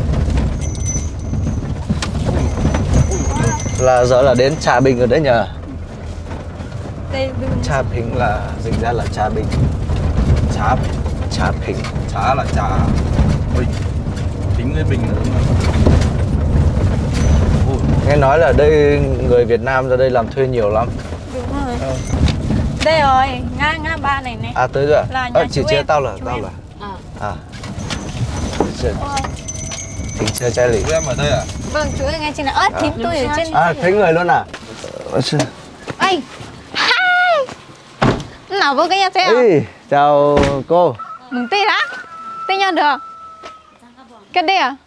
服。 Là giờ là đến Trà Bình rồi đấy nhờ. Đây, Trà Bình là dịch ra là Trà Bình. Trà Trà Bình. Trà là Trà Bình. Tính với Bình nữa. Nghe nói là đây người Việt Nam ra đây làm thuê nhiều lắm. đúng rồi. Ừ. Đây rồi, ngã ngã ba này này. À tới rồi à? Là nhà à, chị chia tao là chú tao em. là. À. À. Tính chơi chai lì. Chú em ở đây à? Vâng, chú ấy ngay trên này. Ơ, à, thím tôi ở trên. À, thấy người luôn à? Ây. Hi. Nào vô cái nhà xe. Ê, chào cô. Mừng tết á? Tết nhau được. Cái đây à?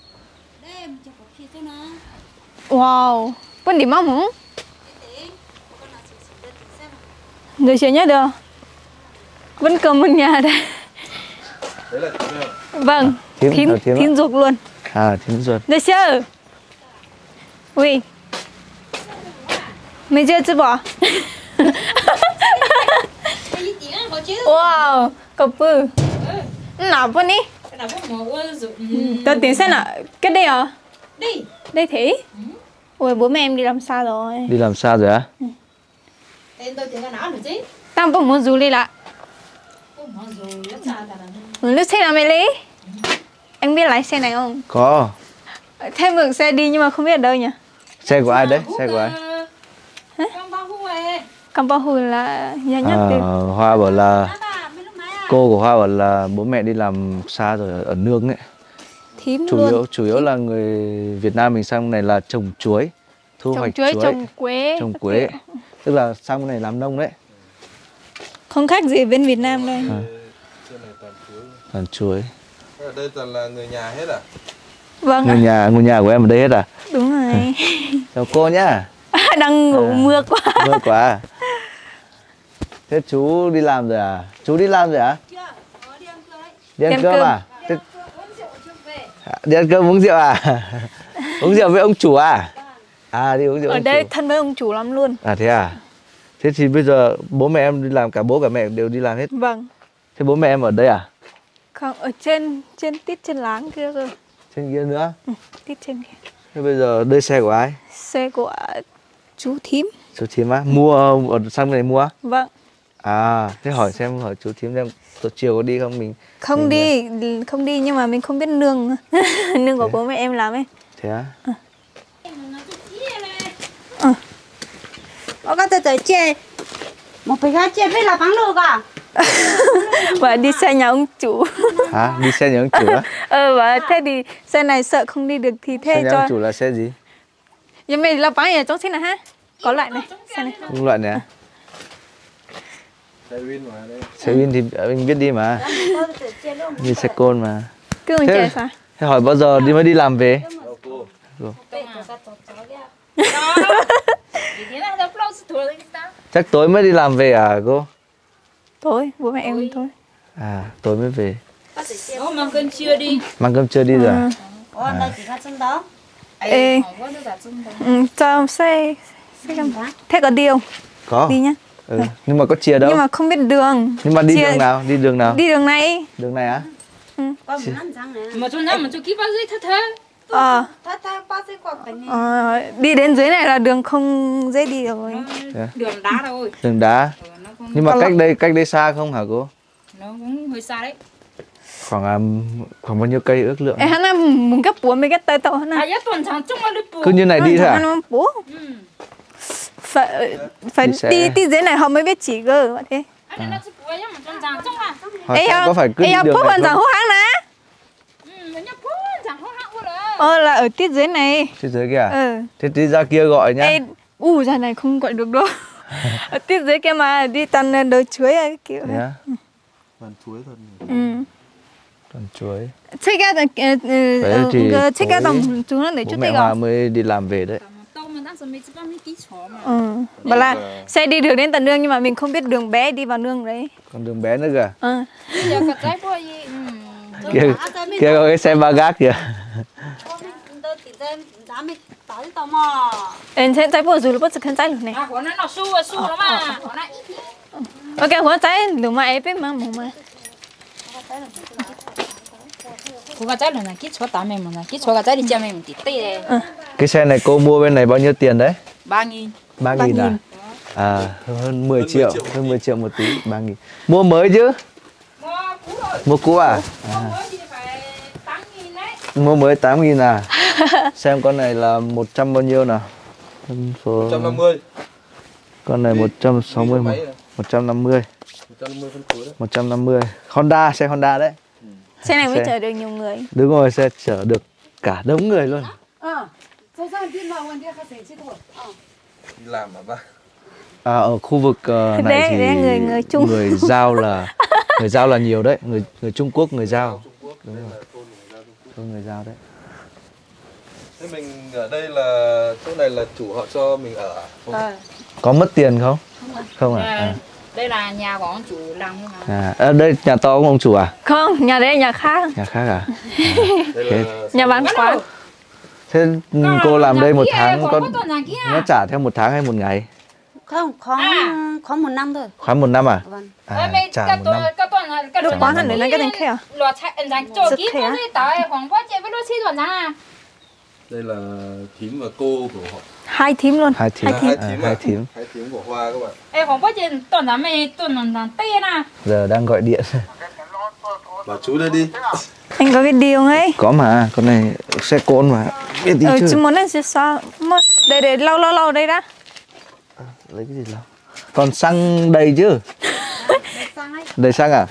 Wow, con điểm mong hả? Rồi chưa nhớ được. Vẫn cầm một nhà đây. Đấy là thím. Vâng, Thím, thím, thím, thím ruột luôn. À, thím ruột. Được chưa? Ui. Mày chưa chứ bỏ? Wow, cậu bự. Nào bên đi. Tớ tiếng xem nào. Cái đây à? Đây. Đây thế? Ôi, bố mẹ em đi làm xa rồi. Đi làm xa rồi á? Ừ. Tao cũng muốn dù đi lại. Lướt xe nào mày lấy? Anh biết lái xe này không? Có. Thêm mượn xe đi nhưng mà không biết ở đâu nhỉ? Xe của ai đấy? Xe của ai? Hả? Cầm bao hù là nhà nhất à, đi. Hoa bảo là cô của Hoa bảo là bố mẹ đi làm xa rồi ở, ở nương ấy. Thím chủ luôn. yếu chủ yếu là người Việt Nam mình sang này là trồng chuối, thu trồng hoạch chuối, chuối, trồng quế, trồng quế, tức là sang bên này làm nông đấy. Không khác gì bên Việt Nam đây. À. Toàn chuối. Ở đây toàn là người nhà hết à? Vâng. Ngôi nhà ngôi nhà của em ở đây hết à? Đúng rồi. Chào cô nhá. Đang ngủ à, mưa quá. Mưa quá. Thế chú đi làm rồi à? Chú đi làm rồi à? Đi ăn cơm à? Thế... Đi ăn cơm uống rượu à? Uống rượu với ông chủ à? À đi uống rượu. Ở đây chủ. Thân với ông chủ lắm luôn. À thế à? Thế thì bây giờ bố mẹ em đi làm, cả bố cả mẹ đều đi làm hết. Vâng. Thế bố mẹ em ở đây à? Không, ở trên trên tít trên láng kia cơ. Trên kia nữa? Ừ, tít trên kia. Thế bây giờ đây xe của ai? Xe của chú Thím. Chú Thím á? Mua ở sang này mua? Vâng. À, thế hỏi xem, hỏi chú Thím xem tối chiều có đi không mình? Không mình đi, là... không đi nhưng mà mình không biết nương. Nương của thế? Bố mẹ em làm ấy. Thế á? À. Ừ. Có cái tờ chè. Một cái gà chè với là bán được à? Và đi xe nhà ông chủ. Hả? Đi xe nhà ông chủ á? Ờ, và thế thì xe này sợ không đi được thì thế xe nhà cho... ông chủ là xe gì? Giờ mình là bán ở trong xe này ha? Có loại này, xe này. Không loại này à? Xe Win mà đây. Xe Win thì mình biết đi mà. Đi xe côn mà. Cứ mình chạy sao? Thế hỏi bao giờ đi mới đi làm về? Rồi. Chắc tối mới đi làm về à cô? Tối, bố mẹ em tối. À, tối mới về. Ủa, mang cơm trưa đi. Mang cơm trưa đi rồi à? Ủa, anh đây chỉ khách trong đó. Ê, ừ, cho xe, xe thế có đi không? Có. Đi nhá. Ừ. Nhưng mà có chia đâu? Nhưng mà không biết đường. Nhưng mà đi chia... đường nào? Đi đường nào? Đi đường này. Đường này á? Ừ. Mà chỗ nào mà chỗ kia bao giây thật thế? Ờ. Ờ, đi đến dưới này là đường không dễ đi rồi. À. Đường đá thôi. Đường đá. Ừ, không... Nhưng mà cách đây cách đây xa không hả cô? Nó cũng hơi xa đấy. Khoảng um, khoảng bao nhiêu cây ước lượng? Ê, hắn là muốn cấp búa mấy cái tay tàu hắn. À, nhất tuần tháng chung mà đi búa. Cứ như này đi thôi à? Búa. Ừ. Phải phải đi đi, đi dưới này họ mới biết chỉ cơ vậy thế. Anh nó chỉ búa nhưng mà tuần tháng chung à. Ê, có phải cứ đi đường này không? Hô hăng nè. Ờ là ở tiết dưới này. Tiết dưới kia à? Ừ. Thế đi ra kia gọi nhá. Ê, u ra này không gọi được đâu. Ở tiết dưới kia mà đi toàn đồi chuối ấy kiểu. Thế á? Toàn chuối thôi. Ừ. Toàn chuối. Check out the check out đồng chúng nó để chút mẹ Hoa mới đi làm về đấy. Ừ. Bảo là xe đi được đến tận nương nhưng mà mình không biết đường bé đi vào nương đấy. Còn đường bé nữa kìa. Ừ. Kia kia có cái xe ba gác kìa. Em sẽ trái bùa dù là bất cứ khăn trái luôn này. Ok, hóa trái được mà em biết mà mồm mà. Hóa trái là cái chỗ tám mình mà cái chỗ trái đi chơi mình tí tí đấy. Cái xe này cô mua bên này bao nhiêu tiền đấy? ba nghìn. ba nghìn à? À, hơn mười triệu, hơn mười triệu một tí, ba nghìn. Mua mới chứ? Mua cũ à? À. Mua mới tám nghìn à? Xem con này là một trăm bao nhiêu nào? Số... một trăm năm mươi. Con này một trăm sáu mươi, một trăm năm mươi. một trăm năm mươi. Honda, xe Honda đấy. Xe này mới xe... chở được nhiều người. Đúng rồi, xe chở được cả đống người luôn. Làm hả ba? À, ở khu vực uh, này đấy, thì đấy, người, người, Trung. người Dao là người Dao là nhiều đấy, người người Trung Quốc, người Dao. Đúng rồi. Thôn người Dao đấy. Thế mình ở đây là chỗ này là chủ họ cho mình ở không? À. Có mất tiền không? Không, không à? À. Đây là nhà của ông chủ làm mà. À, đây nhà to của ông chủ à? Không, nhà đấy là nhà khác. Nhà khác à? À. Là... Nhà bán quán. Thế cô làm đây một tháng có nó trả theo một tháng hay một ngày? Không, khoán à. khoán một năm thôi. Khoán một năm à? Vâng. À, trả một năm. Được quán hẳn đến cái đằng kia à? Đây là thím và cô của họ. Hai thím luôn. Hai thím. Hai thím. À, hai thím. Hai thím của Hoa các bạn. Ê, không có chuyện tuần là mày tuần là tê nè. Giờ đang gọi điện. Bảo chú đây đi. Anh có biết đi không ấy? Có mà, con này xe côn mà. Biết đi ừ, chứ. Chứ muốn là sẽ sao? Để để lau lau lau đây đã. À, lấy cái gì lau? Còn xăng đầy chứ? Đầy xăng à?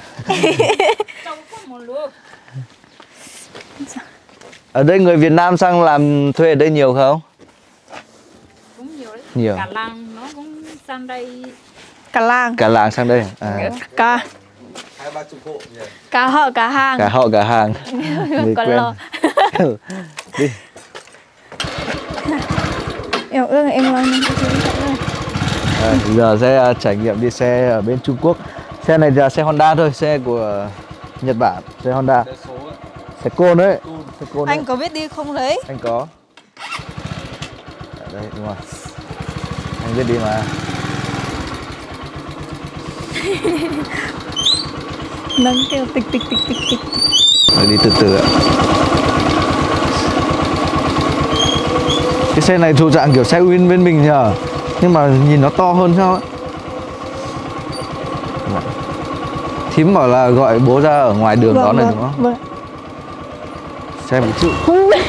Ở đây người Việt Nam sang làm thuê ở đây nhiều không? Cũng nhiều đấy. Nhiều. Cả làng nó cũng sang đây. Cả làng. Cả làng sang đây. À. Cả. Hai ba chục hộ nhỉ? Cả họ cả hàng. Cả họ cả hàng. Người còn quen. lo. Đi. Em ước em lo. À, giờ sẽ trải nghiệm đi xe ở bên Trung Quốc. Xe này là xe Honda thôi, xe của Nhật Bản, xe Honda. Xe côn đấy. Xe côn Anh đấy. có biết đi không đấy? Anh có. Đấy đúng rồi. Anh biết đi mà. Nâng kêu tịch tịch tịch tịch tịch. Rồi đi từ từ ạ. Cái xe này thuộc dạng kiểu xe Win bên mình nhờ, nhưng mà nhìn nó to hơn sao ấy. Thím bảo là gọi bố ra ở ngoài đường Vâng, đón này vâng, đúng không? vâng. Xe một chịu.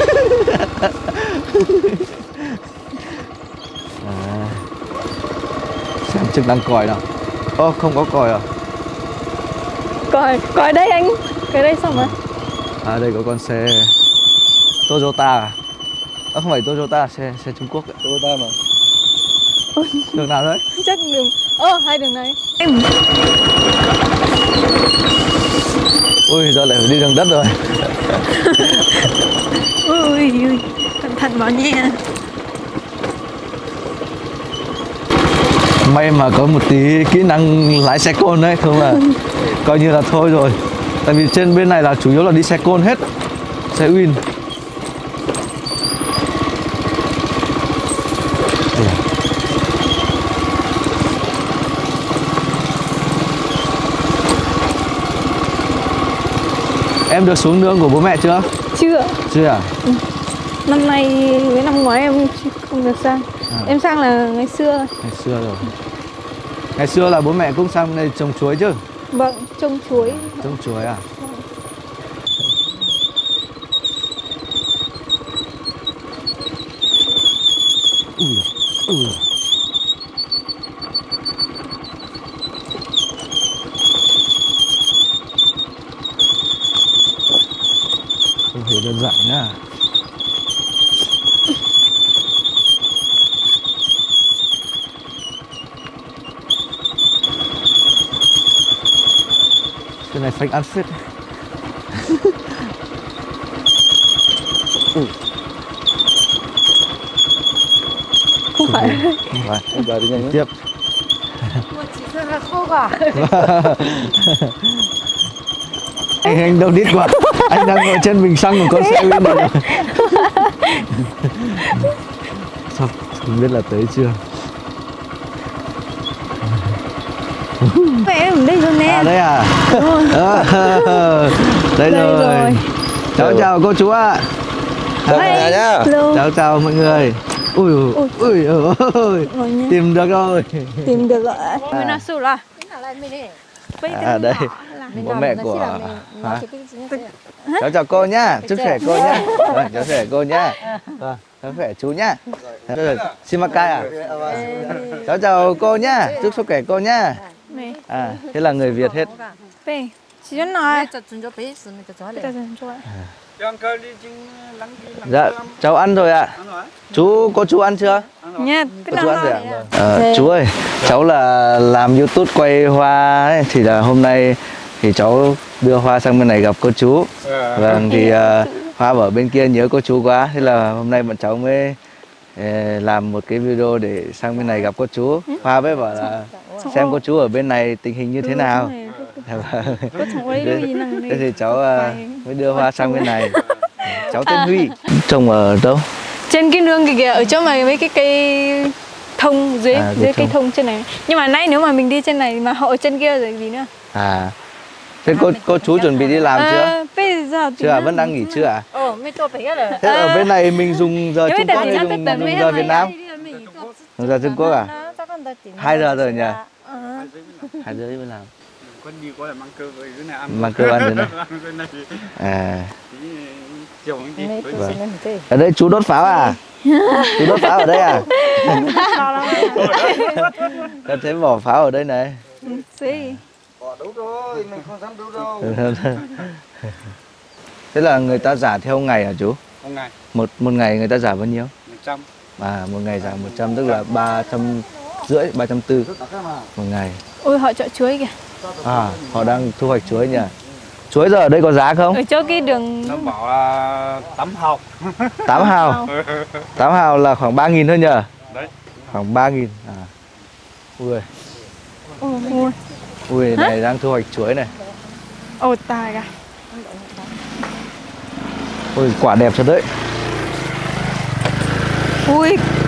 À, xem chức năng còi nào. Ô, không có còi à? Còi, còi đây anh. Cái đây xong rồi. À đây có con xe Toyota à? À không phải Toyota, xe xe Trung Quốc ấy. Toyota mà. Đường nào đấy? Chắc đường. Ơ, hai đường này. Em. Ui, giờ lại phải đi đường đất rồi. Ui ui, cẩn thận vào nha. May mà có một tí kỹ năng lái xe côn đấy, không là coi như là thôi rồi. Tại vì trên bên này là chủ yếu là đi xe côn hết, xe Win. Em được xuống nương của bố mẹ chưa? Chưa. Chưa à? Ừ. Năm nay với năm ngoái em không được sang. À. Em sang là ngày xưa. Ngày xưa rồi. Ngày xưa là bố mẹ cũng sang đây trồng chuối chứ? Vâng, trồng chuối. Trồng chuối à? Vâng. Ui, ui. Không hề đơn giản nhá. Cái này phanh ăn phết. Ừ. Không phải. Không phải. Giờ đi nhanh tiếp. anh, anh đâu đít quá. Anh đang ngồi trên bình xăng của con xe Win này. Sao không biết là tới chưa. Mẹ em ở đây rồi nè. À đây à? À, đây, đây rồi. rồi. Cháu chào cô chú ạ. À. À, cháu chào mọi người. Ui ui ui ôi. Tìm được rồi. Tìm được rồi. Mình là su là. À đây, bố mẹ của hả? Cháu chào cô nhá, chúc khỏe cô nhá. Rồi, cháu khỏe cô nhá. Rồi, cháu khỏe chú nhá. Xin mắc cay à? Cháu chào cô nhá, chúc sức khỏe cô nhá. À, thế là người Việt hết. Dạ, cháu ăn rồi ạ. Chú, có chú ăn chưa? Nha, có chú ăn rồi ạ? À, chú ơi, cháu là làm YouTube quay hoa ấy, thì là hôm nay thì cháu đưa Hoa sang bên này gặp cô chú. Vâng, thì uh, Hoa ở bên kia nhớ cô chú quá, thế là hôm nay bọn cháu mới uh, làm một cái video để sang bên này gặp cô chú. Hoa mới bảo là xem cô chú ở bên này tình hình như thế nào. Thế thì cháu uh, mới đưa Hoa sang bên này. Cháu tên Huy. Trồng ở đâu? Trên cái nương kìa kìa, ở chỗ mà mấy cái cây thông dưới à, dưới cây thông. thông trên này. Nhưng mà nay nếu mà mình đi trên này mà họ ở trên kia rồi gì nữa. À. Thế cô cô chú chuẩn bị đi làm chưa? À, bây giờ chưa à, vẫn đang nghỉ chưa à? Ờ, mấy tôi phải rồi. Thế ở bên này mình dùng giờ Trung Quốc hay dùng, dùng giờ Việt Nam? Dùng giờ Trung Quốc à? Hai giờ rồi nhỉ? Hai giờ đi mới làm. Mang cơm ăn rồi này. À. Vâng. Ở đây chú đốt pháo à? Chú đốt pháo ở đây à? Con thấy bỏ pháo ở đây này. Bỏ đúng rồi, mình không dám đúng đâu. Thế là người ta giả theo ngày hả chú? Một ngày. Một một ngày người ta giả bao nhiêu? một trăm. À, một ngày giả một trăm tức là ba trăm rưỡi, ba trăm tư một ngày. Ôi họ chợ chuối kìa. À, họ đang thu hoạch chuối nhỉ? Chuối giờ ở đây có giá không? Ở chỗ cái đường nó bảo là tám hào. tám hào. tám hào là khoảng ba nghìn thôi nhỉ? Đấy. Khoảng ba nghìn. À. Ui. Ui. Ui, này đang thu hoạch chuối này. Ồ tài cả. Ui, quả đẹp thật đấy. Ui,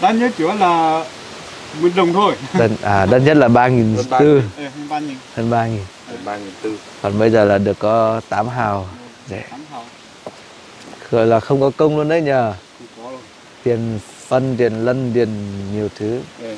Đắt nhất chỉ là một đồng thôi. Đắt, à, đắt nhất là ba nghìn tư. Ừ, hơn ba nghìn. Hơn ba nghìn. ba nghìn tư. Còn bây giờ là được có tám hào rẻ. tám hào. Gọi là không có công luôn đấy nhờ. Không có luôn. Tiền phân, tiền lân, tiền nhiều thứ. Ừ.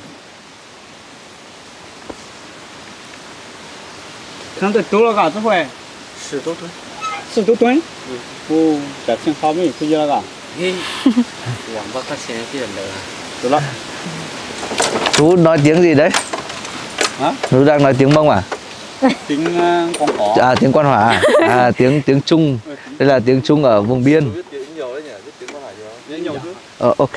Kháng được tốt là cả thôi phải. Sử tốt thôi. Sử tốt thôi. Ô, trả tiền phao mới cứ ra cả. Quảng Bắc các xe tiền được. Tốt lắm. Chú nói tiếng gì đấy? Hả? Chú đang nói tiếng Mông à? Tiếng uh, Quảng Cỏ. À, tiếng Quan Hóa à? À, tiếng tiếng Trung. Đây là tiếng Trung ở vùng biên. Biết tiếng nhiều đấy nhỉ? Biết tiếng Quan Hải chưa? Biết nhiều chứ. Ờ, ok.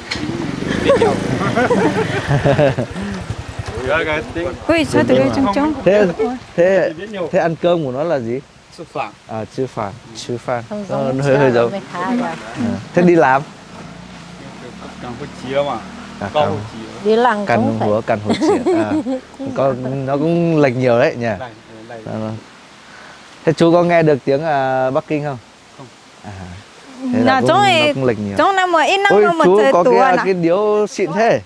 Ui, sao từ đây trông trông. Thế, thế, thế ăn cơm của nó là gì? Sư phạm. À, chư phản, chư phản. Không Ờ, giống hơi hơi giống. mới khá rồi. Thế đi làm? Càng hút chia mà. À, Cao càng- hút chia. Đi lăng Căn cũng phải. húa, căn hột chĩa. À, có, nó cũng lệch nhiều đấy nhỉ? Này, này. À, vâng. Thế chú có nghe được tiếng à, Bắc Kinh không? Không. À, thế là Là cũng, chỗ nó này, cũng lệch nhiều. chỗ nào mà ít Ôi, năng mà chú trời có tủ cái, à? cái điếu xịn thế.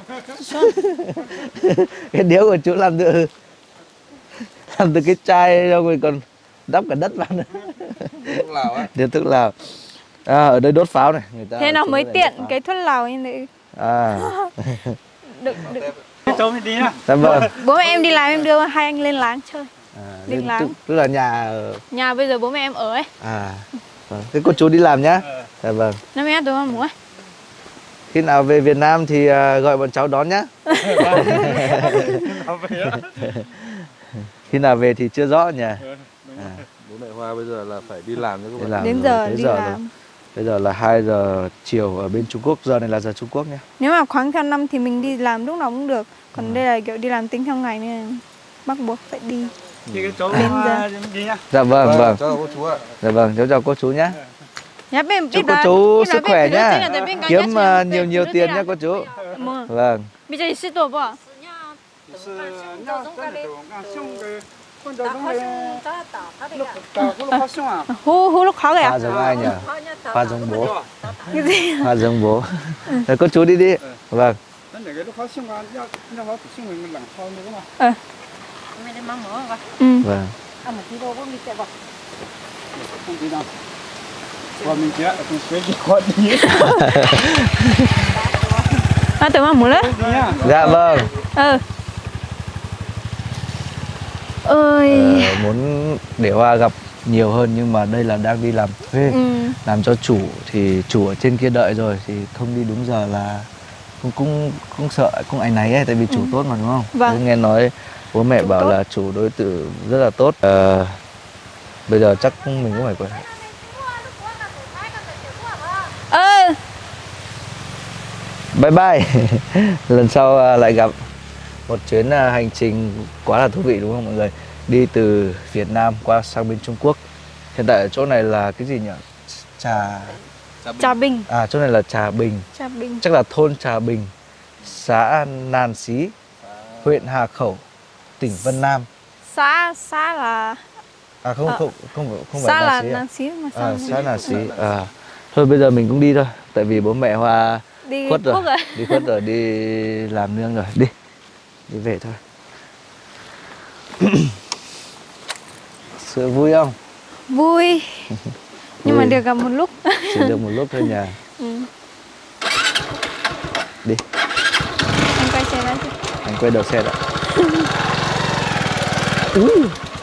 Cái điếu của chú làm từ làm từ cái chai rồi còn đắp cả đất vào nữa. Thuốc lào á. Điếu thuốc lào. À, ở đây đốt pháo này. Người ta Thế nào chú mới này tiện đốt pháo. cái thuốc lào như thế. À, Được, được. Đi tôm đi nhá. dạ vâng. Bố mẹ em đi làm em đưa hai anh lên láng chơi. À, Đi nên làm. tức, tức là nhà ở... Nhà bây giờ bố mẹ em ở ấy. À, vâng. Thế cô chú đi làm nhá. Ờ. Dạ vâng. Năm em tôi không muốn. Khi nào về Việt Nam thì à, gọi bọn cháu đón nhá. Khi nào về thì chưa rõ nhỉ. Ừ, À, Bố mẹ Hoa bây giờ là phải đi làm chứ các đi bạn. làm Đến rồi, giờ tới đi giờ làm. rồi. Bây giờ là hai giờ chiều ở bên Trung Quốc, giờ này là giờ Trung Quốc nhé. Nếu mà khoáng theo năm thì mình đi làm lúc nào cũng được. Còn đây là kiểu đi làm tính theo ngày nên bắt buộc phải đi. Thì cái chỗ Đến uh, giờ. đi nhá. Dạ vâng, vâng. Cháu cô chú ạ. Dạ vâng, cháu chào cô chú nhé. Nhá, bên Chúc biết cô đoán- chú biết sức đoán khỏe bên phía nhá. trước là tại bên cạnh Kiếm nhất à, bên nhiều phía nhiều trước tiền là- nhé cô chú. Mua. Vâng. Bây giờ sư tổ bỏ. Sư nhá, cái này đồ ngang xong cái con đồ giống cái lúc tao có lúc khó xong à. Hú hú lúc khó kìa. Hoa giống ai nhỉ? Hoa giống bố. Cái gì? Hoa giống bố. Rồi cô chú đi đi. Vâng. Nên để cái lúc khó xong à, nhá, nhá khó xong mình mình lẳng thôi nữa mà. Ờ. Mày đi mang mỡ vào. Ừ. Vâng. À một tí đâu có đi chạy vào. Không đi đâu. Qua mình kia, mình sẽ đi qua đi. À, tôi mang một lớp. Đi nhá. Dạ vâng. Ừ. Ơi. Ờ, muốn để Hoa gặp nhiều hơn nhưng mà đây là đang đi làm thuê. Ừ. Làm cho chủ thì chủ ở trên kia đợi rồi thì không đi đúng giờ là cũng cũng cũng sợ cũng áy náy ấy, tại vì chủ tốt mà đúng không? Vâng. Thế nghe nói bố mẹ Chủ bảo tốt. là chủ đối xử rất là tốt. Ờ, bây giờ chắc mình cũng phải quay. Ơ. Bye bye. Lần sau à, lại gặp một chuyến à, hành trình quá là thú vị đúng không mọi người? Đi từ Việt Nam qua sang bên Trung Quốc. Hiện tại ở chỗ này là cái gì nhỉ? Trà Trà Bình. À chỗ này là Trà Bình. Trà Bình. Chắc là thôn Trà Bình, xã Nàn Xí, huyện Hà Khẩu, tỉnh Vân Nam. Xã xã là À không Ờ. không không không xã phải là Nàn Xí. À? Nàn Xí mà À, sao? xã Nàn Xí. À. Thôi bây giờ mình cũng đi thôi, tại vì bố mẹ Hoa Đi khuất rồi, Quốc rồi. đi khuất rồi, đi làm nương rồi, đi, đi về thôi. Sự vui không? Vui. Nhưng mà Vui. được gặp một lúc. Chỉ được một lúc thôi nhỉ. Ừ. Đi, Anh quay xe lại chứ. anh quay đầu xe đã. Ui.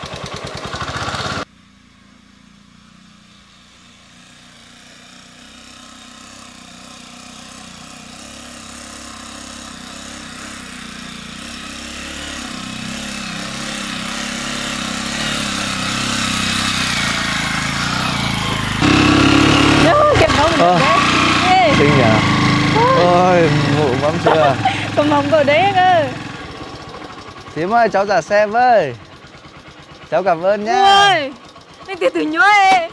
Nhớ kẹp đâu mình Ờ. đấy. Ê, Xinh nhỉ? Ôi, ngủ lắm chưa? cầm hồng cậu đấy cơ. Thím ơi, cháu trả xe với. Cháu cảm ơn nhá. Ui. Anh từ từ nhớ ê.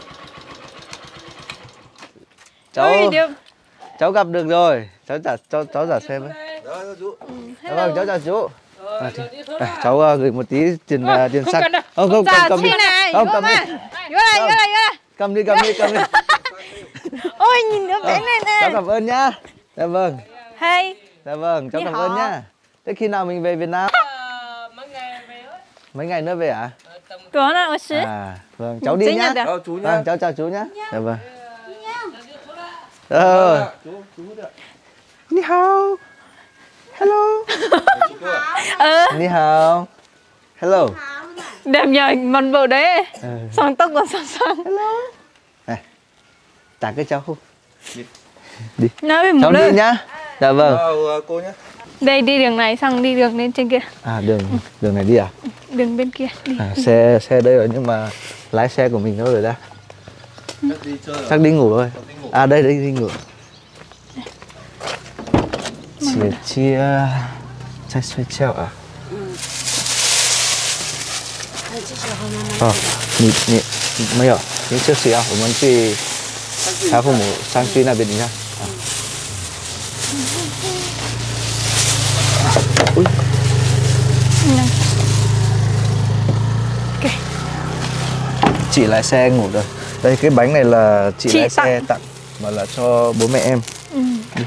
Cháu Ui, được. cháu gặp được rồi. Cháu trả cháu cháu trả xe với. Dạ vâng, cháu chào chú. À, thì, à, cháu uh, gửi một tí tiền uh, tiền Không xăng. cần đâu. Không không cầm Trả cầm đi. xe này. Không Vô cầm đi. mà. Vô lại, vô lại, vô lại. Cầm đi, cầm đi, cầm đi. Ôi, nhìn được cái này Cháu nè. cảm ơn nhá. Dạ vâng. Hay. Dạ vâng, cháu Đi cảm học. ơn nhá. Thế khi nào mình về Việt Nam? Mấy ngày về ấy. Mấy ngày nữa về à? Tuấn là ở xứ. À, vâng, cháu đi Sinh nhá. nhật à? Ờ, chú nhá. Vâng, cháu chào chú nhá. Dạ vâng. Ờ. Chú, chú được. Ni hao. Hello. Ờ, Ni hao. Hello. đẹp nhờ mần bộ đấy. Ừ. Xong tóc còn xong xong. Hello. Này. Tặng cái cháu không? Đi. Nói với Cháu một đi lời. nhá. Dạ vâng. Ờ, cô nhá. Đây đi đường này xong đi đường lên trên kia. À đường đường này đi à? Đường bên kia đi. À xe xe đây rồi nhưng mà lái xe của mình đâu rồi ta? Chắc đi chơi Chắc đi ngủ thôi. À đây đây đi ngủ. Chia chia在睡觉啊？哦，你你没有，你休息啊，我们去他父母上去那边一下。啊。ui. Ok. Chị lái xe ngủ rồi. Đây cái bánh này là chị, Chị lái xe tặng. tặng mà là cho bố mẹ em. Ừ.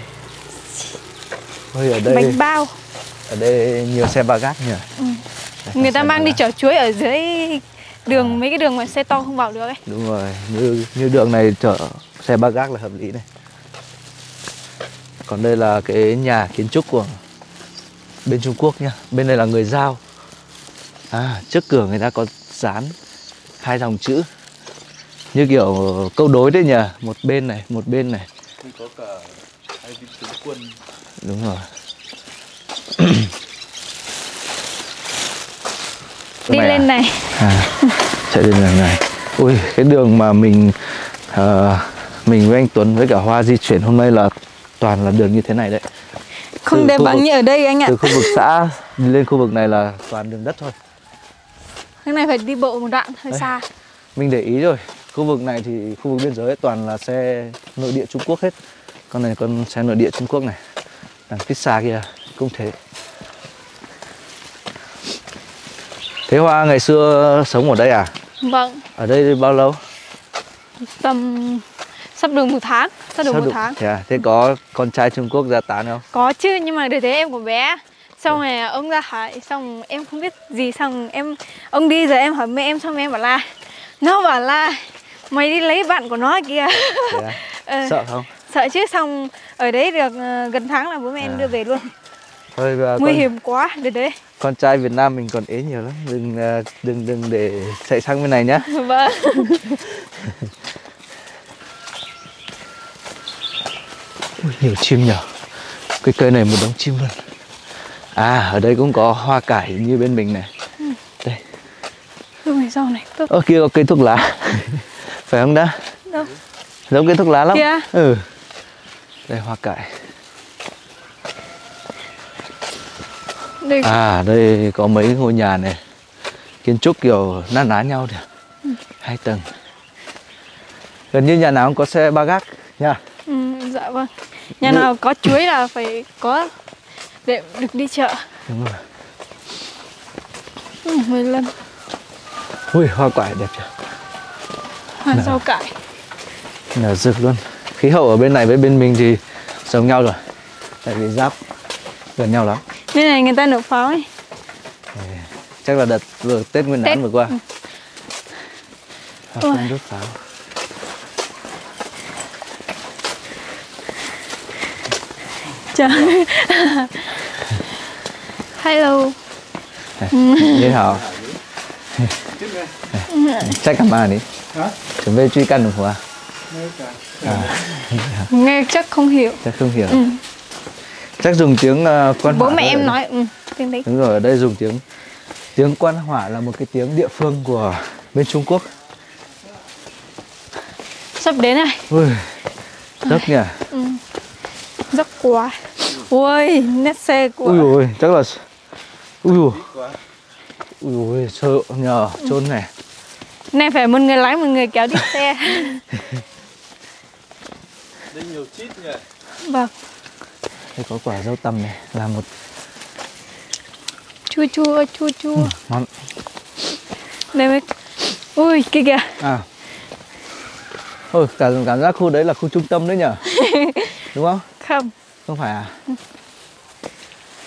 Ôi ở đây Bánh bao. ở đây nhiều xe ba gác nhỉ. Ừ. Người ta mang đi chở chuối ở dưới đường, à. Mấy cái đường mà xe to không vào được ấy. Đúng rồi, như như đường này chở xe ba gác là hợp lý này. Còn đây là cái nhà kiến trúc của bên Trung Quốc nha. Bên này là người Dao. À, trước cửa người ta có dán hai dòng chữ như kiểu câu đối đấy nhỉ. Một bên này, một bên này. Không có cả hai vị tướng quân. Đúng rồi. Đi lên à? này. À, chạy lên đường này. Ui, cái đường mà mình uh, mình với anh Tuấn với cả Hoa di chuyển hôm nay là toàn là đường như thế này đấy. Không đẹp bằng như ở đây anh ạ. Từ khu vực xã đi lên khu vực này là toàn đường đất thôi. Cái này phải đi bộ một đoạn hơi Đấy. xa. Mình để ý rồi, khu vực này thì khu vực biên giới toàn là xe nội địa Trung Quốc hết. Con này con xe nội địa Trung Quốc này. Đằng phía xa kia cũng thế. Thế Hoa ngày xưa sống ở đây à? Vâng. Ở đây bao lâu? Tầm sắp được một tháng, sắp được Sao một được? tháng. Yeah. Thế có con trai Trung Quốc ra tán không? Có chứ, nhưng mà để thế em của bé. Xong rồi ông ra hỏi, xong em không biết gì, xong em ông đi rồi em hỏi mẹ em, xong em bảo là nó bảo là mày đi lấy bạn của nó kìa. Yeah. ờ, Sợ không? Sợ chứ, xong ở đấy được uh, gần tháng là bố mẹ em À. đưa về luôn. Thôi và Nguy con, hiểm quá, để đấy. con trai Việt Nam mình còn ế nhiều lắm, đừng đừng đừng để chạy sang bên này nhá. Vâng. Ui, nhiều chim nhở. Cái cây này một đống chim luôn. À, ở đây cũng có hoa cải như bên mình này. Ừ. Đây. Rồi sau này tốt. Ở kia có cây thuốc lá. Phải không đã? Đâu? Giống cây thuốc lá lắm. Kia. Ừ. Đây hoa cải. Đây. À, đây có mấy ngôi nhà này. Kiến trúc kiểu na ná nhau kìa. Ừ. Hai tầng. Gần như nhà nào cũng có xe ba gác nha. Ừ, dạ vâng. Nhà nào có chuối là phải có để được đi chợ. Đúng rồi. Ừ, mười lần. Ui, hoa cải đẹp chưa? Hoa rau cải. Nở rực luôn. Khí hậu ở bên này với bên mình thì giống nhau rồi. Tại vì giáp gần nhau lắm. Bên này người ta nổ pháo ấy. Chắc là đợt vừa Tết Nguyên đán vừa qua. Ừ. Họ không đốt pháo. Trời. Hello. Như hảo. Chắc cảm ơn đi. Chuẩn bị truy căn đồng hồ à? Nghe chắc không hiểu. Chắc không hiểu. Ừ. Chắc dùng tiếng uh, quan bố hỏa. Bố mẹ em nói ừ, tiếng đấy. Đúng rồi, ở đây dùng tiếng tiếng quan hỏa là một cái tiếng địa phương của bên Trung Quốc. Sắp đến này. Ui, dốc nhỉ? Ừ. Dốc quá. Ui, nét xe của. Ui ui, chắc là ui ui. Ui ui, sợ nhờ chôn này. Này phải một người lái, một người kéo đi xe. Đây nhiều chít nhỉ. Vâng. Đây có quả dâu tằm này, là một chua chua chua chua. Ừ, ngon. Đây mới. Ui, kia kìa. À. Ôi, cảm, cảm giác khu đấy là khu trung tâm đấy nhở? Đúng không? Không. Không phải à?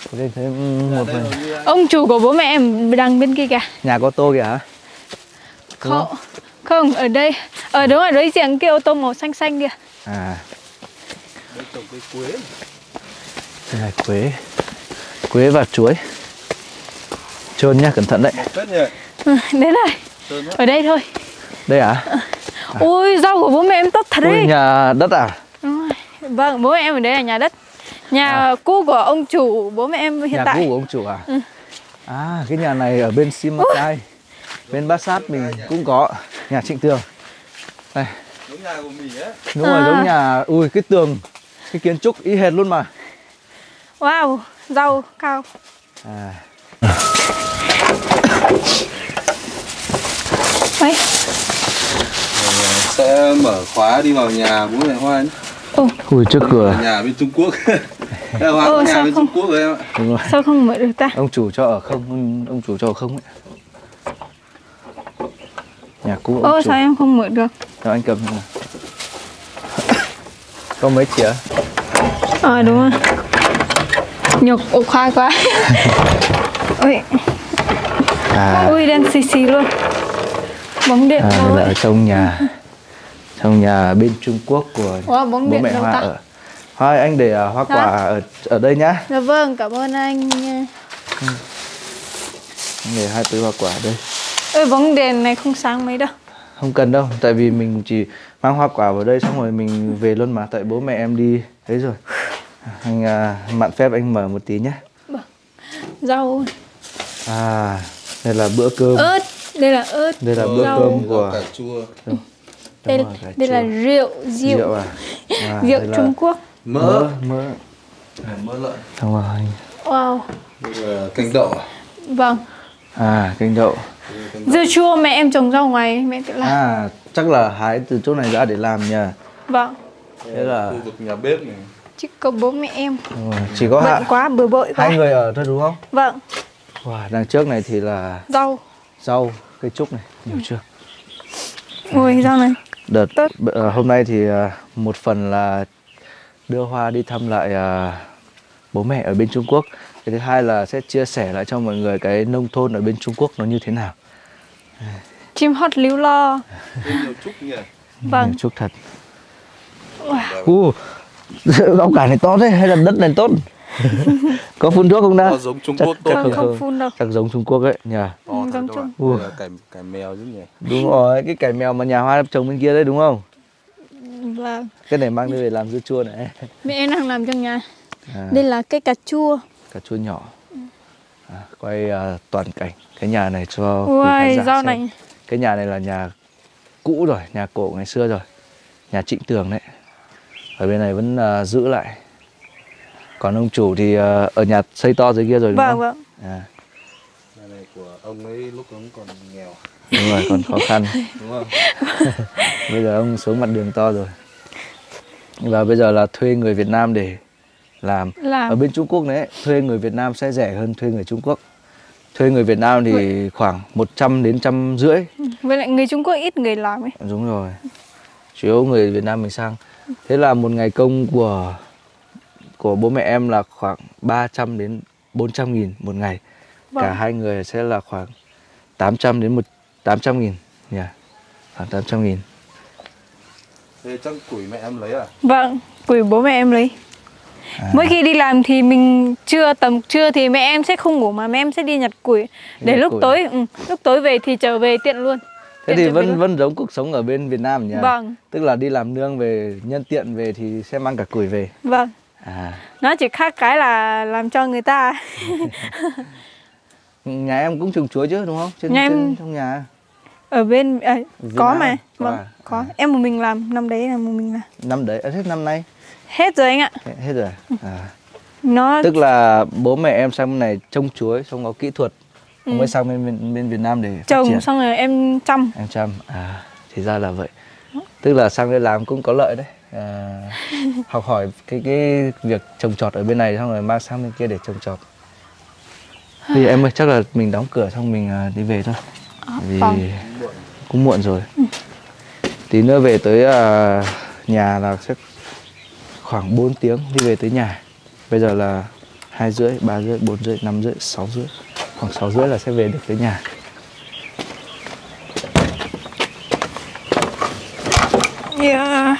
Đây thấy một phần. Ông chủ của bố mẹ em đang bên kia kìa. Nhà có ô tô kìa hả? Không, không, không, ở đây. Ở đúng rồi, đấy diện cái ô tô màu xanh xanh kìa. À. Đây trồng cây quế. Đây là quế. Quế và chuối. Trơn nhá, cẩn thận đấy. Ừ, đến rồi. Ở đây thôi. Đây à? À. Ui, rau của bố mẹ em tốt thật đấy. Ui, nhà đất à? Đúng rồi. Vâng, bố mẹ em ở đây là nhà đất. Nhà à. cũ của ông chủ bố mẹ em hiện nhà tại. Nhà cũ của ông chủ à? Ừ. À, cái nhà này ở bên Simacai. Bên Bát Sát mình cũng có. Nhà Trịnh Tường. Đây. Giống nhà của mình á. Đúng rồi, à. giống nhà. Ui, cái tường, cái kiến trúc y hệt luôn mà. Wow, rau cao. À. Đấy. Sẽ mở khóa đi vào nhà bố mẹ Hoa. Ồ. Ui, trước cửa. Nhà bên Trung Quốc. Đây Hoa có nhà bên không? Trung Quốc rồi em ạ. Đúng rồi. Sao không mở được ta? Ông chủ cho ở không, ông, ông chủ cho ở không ấy. Nhà cũ ông Ô, chủ. sao em không mở được? Rồi anh cầm nào. Có mấy chìa? Ờ à, đúng rồi. Nhục ổ khoai quá. Ui. À. Ui, đen xì xì luôn. Bóng điện à, đâu là ở trong nhà. Trong nhà bên Trung Quốc của wow, bóng bố điện mẹ đâu Hoa ta? ở. Hoa anh để uh, hoa quả ở ở đây nhá. Dạ vâng, cảm ơn anh. Ừ. Anh để hai túi hoa quả ở đây. Ôi, bóng đèn này không sáng mấy đâu. Không cần đâu, tại vì mình chỉ mang hoa quả vào đây xong rồi mình về luôn mà. Tại bố mẹ em đi đấy rồi. Anh uh, mạn phép anh mở một tí nhé. Rau. À, đây là bữa cơm. Ớt, đây là ớt. Đây là bữa rau. cơm của cà chua. Đúng. Đây, Đúng rồi, đây là rượu, rượu. Rượu à? À, rượu đây là Trung Quốc. Mỡ. Mỡ. Mỡ lợn. Đúng rồi. Wow. Đây là canh đậu. Vâng. À, canh đậu. Dưa chua mẹ em trồng rau ngoài mẹ tự làm. À, chắc là hái từ chỗ này ra để làm nha. Vâng. Thế là khu vực nhà bếp này. Chỉ có bố mẹ em. Rồi, chỉ có bận hạ... quá, bừa bội quá. hai người ở thôi đúng không? Vâng. Wow, đằng trước này thì là rau. Rau, cây trúc này, nhiều chưa? Ui, rau này. Đợt uh, hôm nay thì uh, một phần là đưa Hoa đi thăm lại uh, bố mẹ ở bên Trung Quốc. Cái thứ hai là sẽ chia sẻ lại cho mọi người cái nông thôn ở bên Trung Quốc nó như thế nào. Chim hót líu lo. Nhiều trúc nhỉ? Vâng. Nhiều trúc thật. Uh, rau cải này to thế hay là đất này tốt? Có phun thuốc không ta? Có giống Trung Quốc tốt không, không, không phun đâu. Chắc giống Trung Quốc ấy nhỉ. Ừ, giống Trung Quốc. Là cải, cải mèo chứ nhỉ? Đúng rồi, cái cải mèo mà nhà Hoa trồng bên kia đấy đúng không? Vâng. Cái này mang đi về làm dưa chua này. Mẹ em đang làm trong nhà. À. Đây là cây cà chua. Cà chua nhỏ. À, quay uh, toàn cảnh cái nhà này cho ui, rau này. Cái nhà này là nhà cũ rồi, nhà cổ ngày xưa rồi. Nhà Trịnh Tường đấy. Ở bên này vẫn uh, giữ lại. Còn ông chủ thì uh, ở nhà xây to dưới kia rồi đúng vâng, không? Vâng, à. Nhà này của ông ấy lúc ông còn nghèo. Đúng rồi, còn khó khăn. Đúng không? Bây giờ ông xuống mặt đường to rồi. Và bây giờ là thuê người Việt Nam để làm. làm. Ở bên Trung Quốc đấy, thuê người Việt Nam sẽ rẻ hơn thuê người Trung Quốc. Thuê người Việt Nam thì Vậy. khoảng một trăm đến một trăm rưỡi. Với lại người Trung Quốc ít người làm ấy. Đúng rồi. Chủ yếu người Việt Nam mình sang. Thế là một ngày công của của bố mẹ em là khoảng ba trăm đến bốn trăm nghìn một ngày. Vâng. Cả hai người sẽ là khoảng tám trăm đến tám trăm nghìn. Yeah. Khoảng tám trăm nghìn. Thế chắc củi mẹ em lấy à? Vâng, củi bố mẹ em lấy. À. Mỗi khi đi làm thì mình trưa tầm trưa thì mẹ em sẽ không ngủ mà mẹ em sẽ đi nhặt củi để lúc củi. tối ừ, lúc tối về thì trở về tiện luôn. Thế thì vẫn vẫn giống cuộc sống ở bên Việt Nam nhỉ? Vâng. Tức là đi làm nương về nhân tiện về thì sẽ mang cả củi về. Vâng. À. Nó chỉ khác cái là làm cho người ta. Nhà em cũng trồng chuối chứ đúng không? Trên, nhà trên em... trong nhà. Ở bên à, có Nam, mà. có Vâng, à? có. À. Em một mình làm, năm đấy là một mình làm. Năm đấy, à, hết năm nay? Hết rồi anh ạ. Hết, hết rồi. À. Nó Tức là bố mẹ em sang bên này trồng chuối xong có kỹ thuật. Ừ. Mới sang bên, bên bên Việt Nam để trồng phát triển. xong rồi em chăm. Em chăm. À, thì ra là vậy. Tức là sang đây làm cũng có lợi đấy. À, học hỏi cái cái việc trồng trọt ở bên này xong rồi mang sang bên kia để trồng trọt. Thì em ơi, chắc là mình đóng cửa xong mình đi về thôi. À, vì vâng. cũng muộn rồi. Ừ. Tí nữa về tới uh, nhà là sẽ khoảng bốn tiếng đi về tới nhà. Bây giờ là hai rưỡi, ba rưỡi, bốn rưỡi, năm rưỡi, sáu rưỡi. Khoảng sáu rưỡi là sẽ về được tới nhà. Yeah.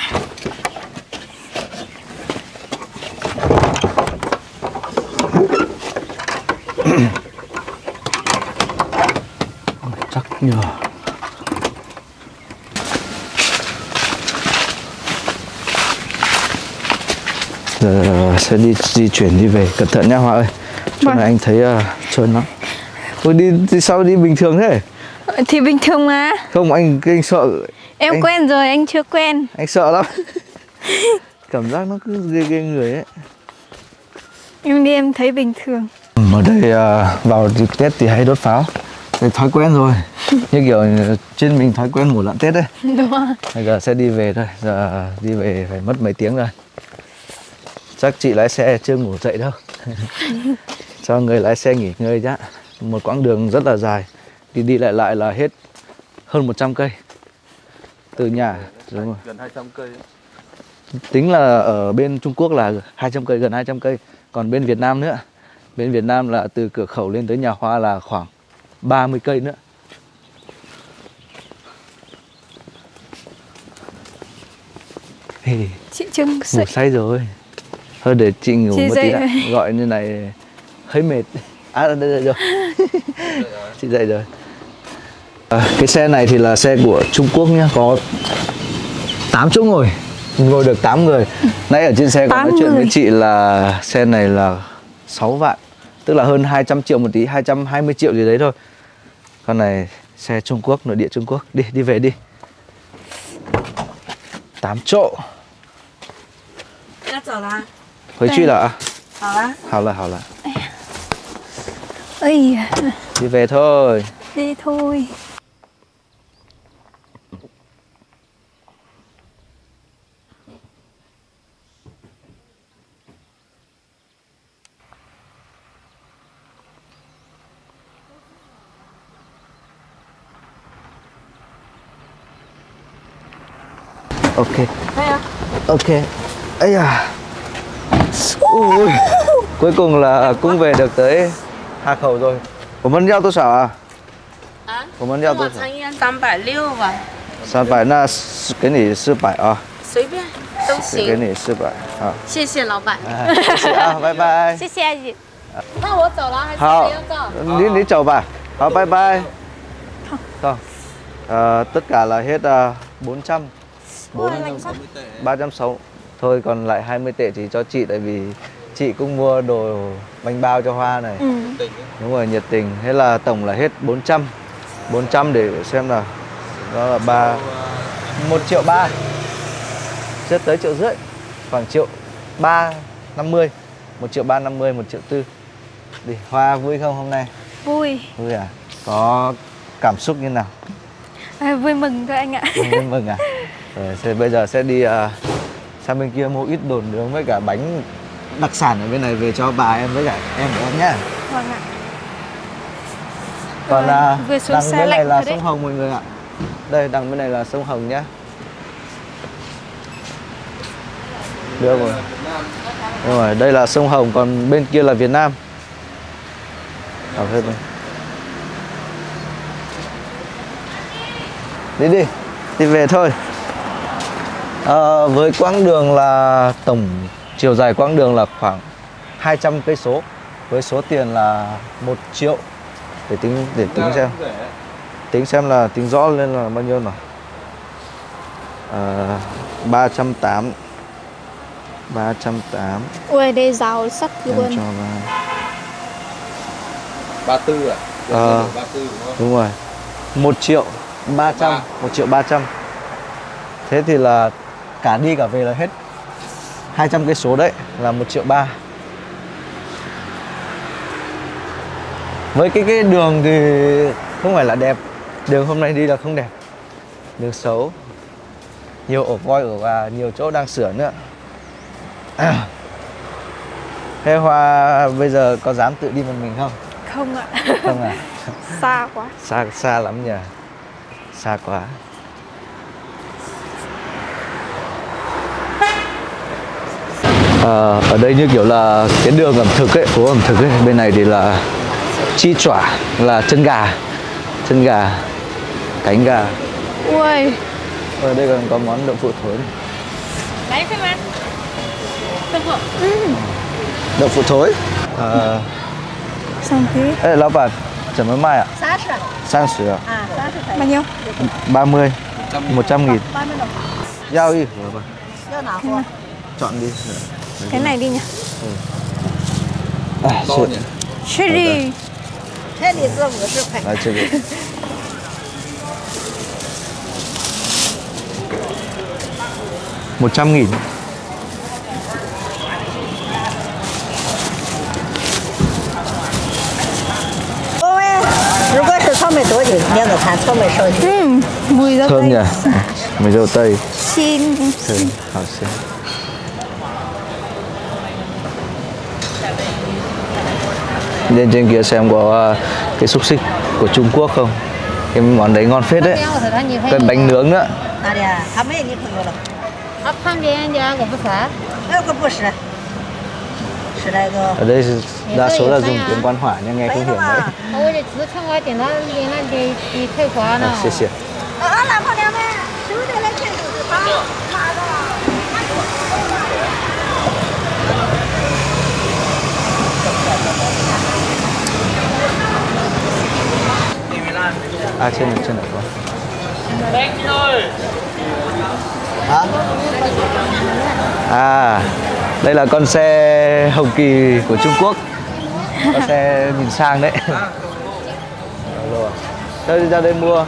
Chắc nhờ. Giờ sẽ đi di chuyển đi về, cẩn thận nha Hoa ơi. Chỗ Vâng. này anh thấy uh, trơn lắm. Ôi đi, đi sao đi bình thường thế? Thì bình thường mà. Không, anh anh sợ. Em anh, quen rồi, anh chưa quen. Anh sợ lắm. Cảm giác nó cứ ghê ghê người ấy. Em đi em thấy bình thường. Ở đây uh, vào dịp Tết thì hay đốt pháo. Thì thói quen rồi. Như kiểu trên mình thói quen ngủ lặn Tết đấy. Đúng rồi. Bây giờ sẽ đi về thôi. Giờ đi về phải mất mấy tiếng rồi. Chắc chị lái xe chưa ngủ dậy đâu. Cho người lái xe nghỉ ngơi nhá. Một quãng đường rất là dài. Đi đi lại lại là hết hơn một trăm cây. Từ nhà. Đúng rồi. Gần hai trăm cây. Tính là ở bên Trung Quốc là hai trăm cây, gần hai trăm cây. Còn bên Việt Nam nữa. Bên Việt Nam là từ cửa khẩu lên tới nhà Hoa là khoảng ba mươi cây nữa. Hey, Chị chưa ngủ dậy. say rồi. Thôi để chị ngủ Chị một dậy tí đã. rồi. Gọi như này hơi mệt. À đây dậy rồi. Chị dậy rồi. À, cái xe này thì là xe của Trung Quốc nhá, có tám chỗ ngồi, ngồi được tám người. Nãy ở trên xe có nói chuyện với chị là xe này là sáu vạn, tức là hơn hai trăm triệu một tí, hai trăm hai mươi triệu gì đấy thôi. Con này xe Trung Quốc, nội địa Trung Quốc. Đi, đi về đi. tám chỗ. 要走啦？ 回去了啊。 好啦。 好了好了， Ây, đi về thôi. đi thôi. Ok. Ok. Ây da. Ui. Cuối cùng là cũng về được tới Hà Khẩu rồi. Của Mân giao tôi xảo à? À? Của Mân giao tôi 我乘以三百六吧， 三百，那给你四百啊， 随便都给行。 你四百啊。 谢谢老板。 哎谢谢啊，拜拜。 Xe xe gì? 那我走了还是好谁要走？ 你你走吧。好，拜拜。Không. À, tất cả là hết uh, bốn trăm, ba trăm sáu mươi. Thôi còn lại hai mươi tệ thì cho chị, tại vì chị cũng mua đồ bánh bao cho Hoa này. Ừ. Đúng rồi, nhiệt tình. Thế là tổng là hết bốn trăm. bốn trăm để xem nào. Đó là ba một triệu ba. Rất tới triệu rưỡi. Khoảng triệu ba năm mươi. một triệu ba năm mươi, một triệu tư. Đi, Hoa vui không hôm nay? Vui. Vui à? Có cảm xúc như nào? À, vui mừng thôi anh ạ. Vui mừng à? Rồi, thế bây giờ sẽ đi uh, sang bên kia mua ít đồ nướng với cả bánh đặc sản ở bên này về cho bà em với cả em của em nhá. Vâng ạ. Còn Rồi, uh, vừa xuống đằng xe bên này lạnh là rồi đấy. sông Hồng mọi người ạ. Đây, đằng bên này là sông Hồng nhá. Được rồi. Đúng rồi, đây là sông Hồng, còn bên kia là Việt Nam. Ở bên này. Đi đi, đi về thôi. À, với quãng đường là tổng chiều dài quãng đường là khoảng hai trăm cây số, với số tiền là một triệu. Để tính để tính xem. Tính xem là tính rõ lên là bao nhiêu nào. À, ba trăm tám mươi. ba trăm tám mươi. Ui, đây giàu sắc Em luôn. cho vào. ba tư à? Ờ, ba tư đúng không? đúng rồi. một triệu ba trăm, một triệu ba trăm. Thế thì là cả đi cả về là hết hai trăm cây số đấy, là một triệu ba. Với cái cái đường thì không phải là đẹp. Đường hôm nay đi là không đẹp. Đường xấu. Nhiều ổ voi ổ gà, nhiều chỗ đang sửa nữa. À. Thế Hoa bây giờ có dám tự đi một mình không? Không ạ. Không à? Xa quá. Xa, xa lắm nhỉ. Xa quá. À, ở đây như kiểu là cái đường ẩm thực ấy, phố ẩm thực ấy. Bên này thì là chi chỏa, là chân gà, chân gà, cánh gà. Ui. Ở đây còn có món đậu phụ thối này. Đấy phải mà. Đậu phụ. Ừ. Đậu phụ thối. À, xong tí. Ê, lão bản, chả mới mai ạ? Sát rồi. Sang sủi ạ? À, sát rồi. Bao nhiêu? ba mươi. một trăm nghìn. ba mươi đồng. Giao đi. Giao nào không? Chọn đi. Cái này đi nhỉ? Ừ. À, to nhỉ? Cherry. Thế thì tôi vừa sức khỏe. Đấy, chưa được. một trăm nghìn. Nếu có草莓多点，两个看草莓少一点。 Ừ, mùi dâu Thơm tây. nhỉ? Mùi dâu tây. Xin. Thơm, hảo xin. Lên trên kia xem có uh, cái xúc xích của Trung Quốc không? Cái món đấy ngon phết đấy. Cái bánh nướng nữa. 哪里啊？他没有女朋友了。 啊，旁边两个不是？ 那个不是，是那个。 Ở đây đa số là dùng tiếng quan hỏa nhưng nghe không hiểu đấy. 我的自称我点了点了的的退花呢。 謝謝。 啊，哪泡凉呗？收的那钱都是他他的。 À, trên này, trên này có. Hả? À, đây là con xe Hồng Kỳ của Trung Quốc. Con xe nhìn sang đấy. Tôi đi ra đây mua.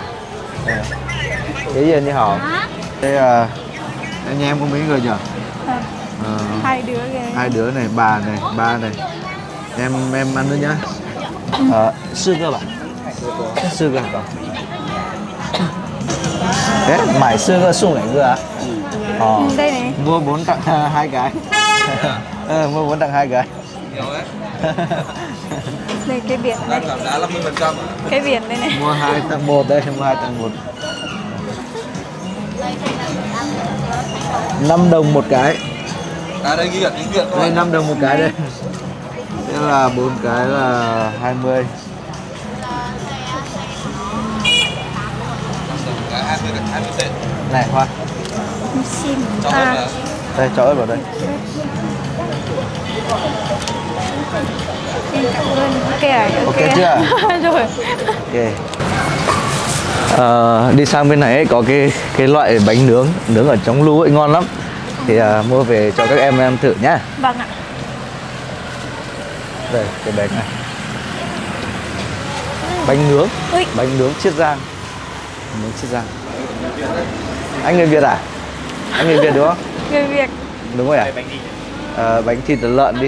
Cái gì như hảo? Đây là anh em có mấy người nhỉ? À, Hai đứa kìa. hai đứa này, bà này, ba này. Em em ăn nữa nhá. À, sư cơ bạn. Sư cơ không? Thế, mải sư cơ sung lại cơ à? Ờ. Đây này. Mua bốn tặng uh, hai cái. ờ, mua bốn tặng hai cái. Đây cái biển này. Giảm giá năm mươi phần trăm. Cái biển đây này. Mua hai tặng một đây, mua hai tặng một. năm đồng một cái. À đây ghi cả tiếng Việt thôi. Đây năm đồng một cái đây. Thế là bốn cái là hai mươi. Cái hai mươi hai mươi tệ. Này Hoa. Xin. Cho À. à. Đây cho ớt vào đây. Cảm ơn. Ok à? Ok chưa? Rồi. Ok. À, đi sang bên này ấy, có cái cái loại bánh nướng nướng ở trong lu ấy ngon lắm. Thì à, mua về cho các em em thử nhá. Vâng ạ. Đây cái bánh này. Bánh nướng. Ui. Bánh nướng Chiết Giang. Nướng Chiết Giang. Anh người Việt à? Anh người Việt đúng không? Người Việt. Đúng rồi à? À, bánh thịt lợn đi.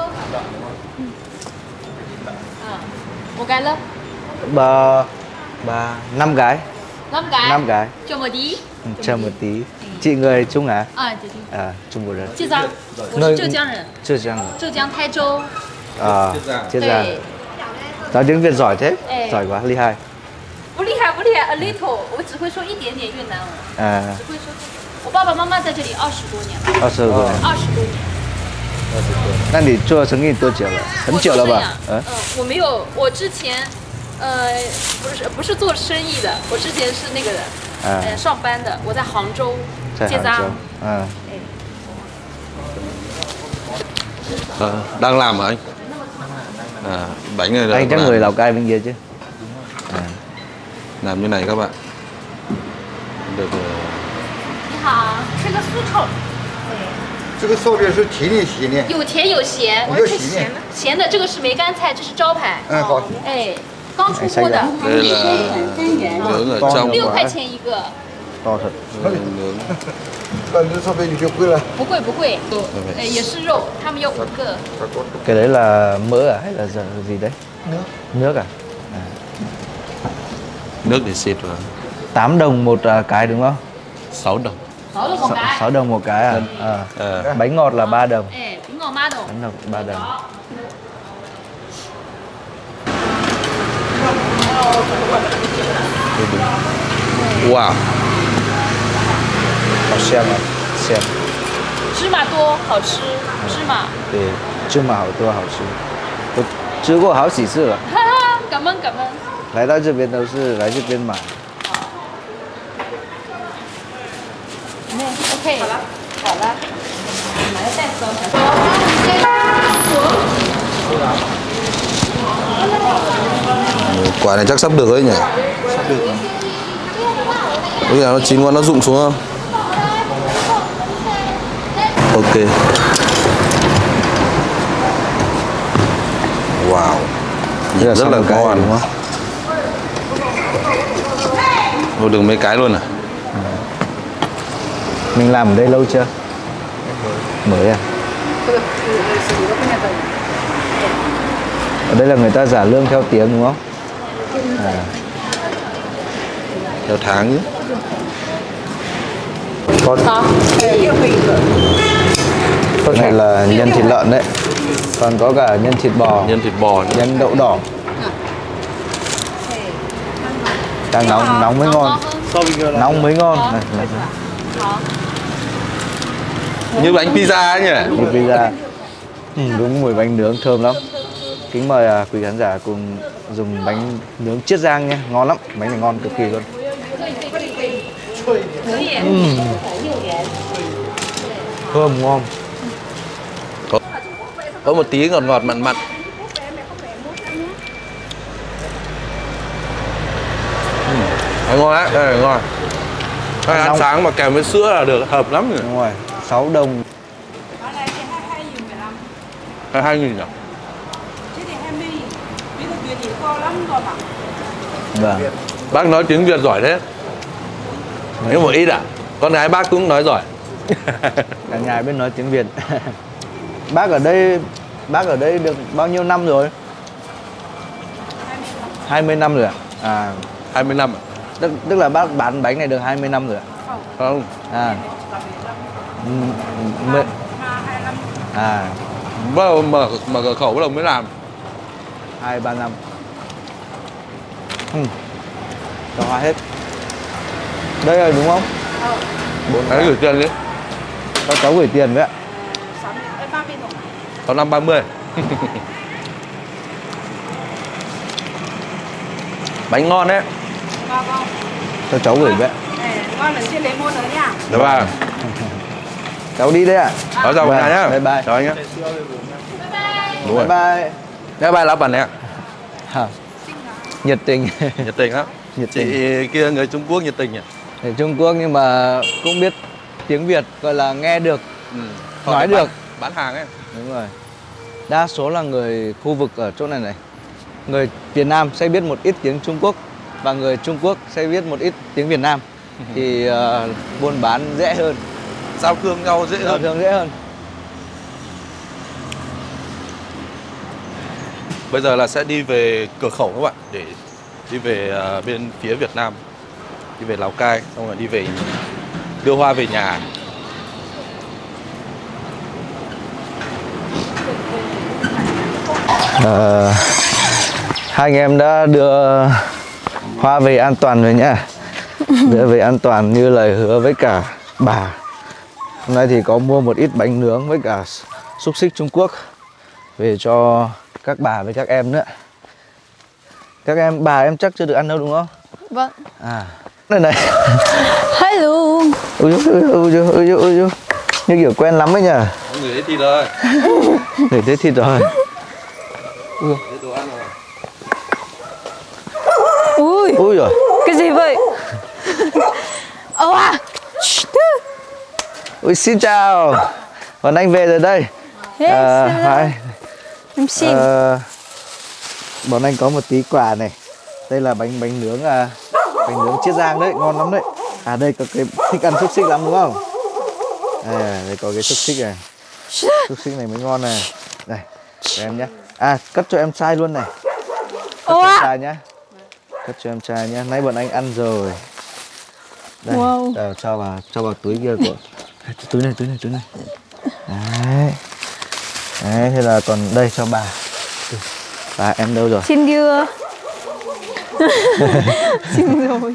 Một cái lớp. Ba ba năm cái. Năm cái. Năm cái. Cho một tí. Ừ, chờ một tí. Chị người Trung à? À, chị Trung. À, Trung Quốc人. 浙江，我是浙江人， 浙江人. 浙江台州。 À, Chiết Giang. 对， Nói tiếng Việt giỏi thế. Ê. Giỏi quá, ly hai. 不厉害不厉害，a little，我只会说一点点越南文， À, 只会说。我爸爸妈妈在这里二十多年了， 二十多年。 二十多年。 那你做生意多久了？很久了吧？ 嗯嗯，， 我没有，我之前，呃，不是不是做生意的，我之前是那个的， 啊呃，上班的，我在杭州， 在杭州接扎。。 嗯， À, đang làm hả anh? À, bánh này là anh chắc làm, người Lào Cai bên kia chứ. À, làm như này các bạn. Được rồi. 你好，吃个酥臭， 这个烧饼是甜的咸的。 有甜有咸， 我要咸的。 咸的这个是梅干菜，这是招牌， 嗯，好。 哎，刚出锅的， Đây là nướng ở trong. 六块钱一个， to thật. Nướng. 那这烧饼有点贵了。 不贵不贵，哎，也是肉，他们要五个， Cái đấy là mỡ à hay là giờ gì đấy? Nước. Nước à? À. Nước để xịt vào. tám đồng một à, cái đúng không? sáu đồng. 好了，我来， sáu đồng một cái à? À. À, Bánh ngọt là ba đồng. 哎，苹果妈懂。 Bánh ngọt ba đồng. wow. Có xem à? Xem. 芝麻多，好吃。 芝麻。 对，芝麻好多好吃，我吃过好几次了。 哈哈，感恩感恩。 来到这边都是来这边买。 那 OK。好了，好了。来再收拾。 Quả này chắc sắp được đấy nhỉ? Sắp được rồi. Bây giờ nó chín quá nó rụng xuống không? Ok. Wow. Rất là, rất là cái ngon đúng không? Mua được mấy cái luôn à? Mình làm ở đây lâu chưa? Mới à? Ở đây là người ta trả lương theo tiếng đúng không? À. Theo tháng chứ. Có cái này là nhân thịt lợn đấy. Còn có cả nhân thịt bò. Nhân thịt bò, nhân đậu đỏ. Đang nóng nóng mới ngon. Nóng mới ngon. Này, này. Như bánh pizza ấy nhỉ? Như pizza. Ừ, đúng mùi bánh nướng thơm lắm. Kính mời à, quý khán giả cùng dùng bánh nướng Chiết Giang nha, ngon lắm, bánh này ngon cực kỳ luôn. Uhm. Thơm ngon. Có, có một tí ngọt ngọt mặn mặn. Uhm. Ngon á, đây là ngon. Cái ăn sáng mà kèm với sữa là được, hợp lắm rồi. Đúng rồi, sáu đồng. hai hai nghìn à? Vâng. Bác nói tiếng Việt giỏi thế. Nếu một ít à? Con gái bác cũng nói giỏi. Cả nhà biết nói tiếng Việt. Bác ở đây bác ở đây được bao nhiêu năm rồi? hai mươi năm rồi ạ? À, hai mươi năm à? Tức, tức là bác bán bánh này được hai mươi năm rồi ạ? Không. À. Mười... À. Bắt đầu mở, mở cửa khẩu bắt đầu mới làm. Hai ba năm. Ừ. Cho hoa hết. Đây rồi đúng không? Bốn Đấy, gửi tiền đi. Các cháu gửi tiền với ạ. Sáu năm ba mươi. Bánh ngon đấy. Cho cháu gửi với ạ. Ngon lần trên lấy mua nữa nha. Được ba. Cháu đi đấy ạ. Cháu chào cả nhà nhá. Bye bye. Chào anh nhá. Đúng rồi. Bye bye. Bye bye lão bản này ạ. Hả? Nhiệt tình. Nhiệt tình lắm. Nhiệt tình. Chị kia người Trung Quốc nhiệt tình nhỉ? Người Trung Quốc nhưng mà cũng biết tiếng Việt, gọi là nghe được, Ừ. nói được. Bán, bán hàng ấy. Đúng rồi. Đa số là người khu vực ở chỗ này này. Người Việt Nam sẽ biết một ít tiếng Trung Quốc và người Trung Quốc sẽ biết một ít tiếng Việt Nam. Thì uh, buôn bán dễ hơn. Giao thương nhau dễ Giao hơn. thương dễ hơn. Bây giờ là sẽ đi về cửa khẩu các bạn, để đi về uh, bên phía Việt Nam, đi về Lào Cai, xong rồi đi về đưa hoa về nhà. Uh, hai anh em đã đưa hoa về an toàn rồi nhá. Đưa về an toàn như lời hứa với cả bà. Hôm nay thì có mua một ít bánh nướng với cả xúc xích Trung Quốc về cho các bà với các em nữa. Các em, bà em chắc chưa được ăn đâu đúng không? Vâng. À, này này. Hello. Ui dồi, ui dồi, ui dồi, ui dồi. Như kiểu quen lắm ấy nhỉ. Người thấy thịt rồi. Người thấy thịt rồi. Ui. Đồ ăn rồi. Ui. Ui rồi. Cái gì vậy? Ô à. Ui xin chào. Còn anh về rồi đây. Yes, à, hai. Em xin. À, bọn anh có một tí quà này. Đây là bánh bánh nướng à, bánh nướng Chiết Giang đấy, ngon lắm đấy. À đây có cái thích ăn xúc xích lắm đúng không? À, đây có cái xúc xích này. Xúc xích này mới ngon này. Đây, cho em nhé. À, cất cho em chai luôn này. Cất cho em chai nhá. Cất cho em chai nhá. Nãy bọn anh ăn rồi. Đây, wow. à, cho vào cho vào túi kia của. Túi này, túi này, túi này. Đấy. Đấy, thế là còn đây cho bà. Bà em đâu rồi? Xin đưa. Xin rồi.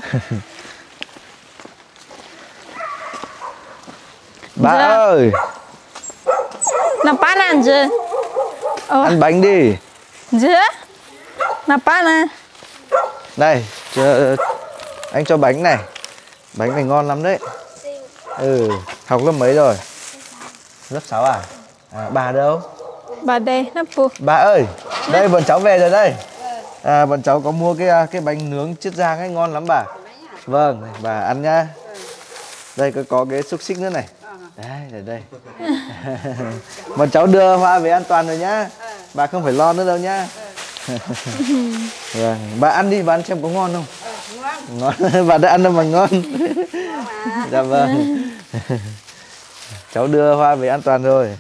Bà dạ. ơi. Na pana chứ. Ăn bánh đi. Chứ. Na pana. Đây, chờ, anh cho bánh này. Bánh này ngon lắm đấy. Ừ, học lớp mấy rồi? Lớp sáu à? À bà đâu? Bà đây, nó phụ. Bà ơi, đây bọn cháu về rồi đây. À, bọn cháu có mua cái cái bánh nướng chiết giang ấy, ngon lắm bà. Vâng, bà ăn nhá. Đây có có cái xúc xích nữa này. Đây, đây đây. Bọn cháu đưa Hoa về an toàn rồi nhá. Bà không phải lo nữa đâu nhá. Vâng, bà ăn đi, bà ăn xem có ngon không? Ngon. Bà đã ăn đâu mà ngon. Dạ vâng. Cháu đưa Hoa về an toàn rồi.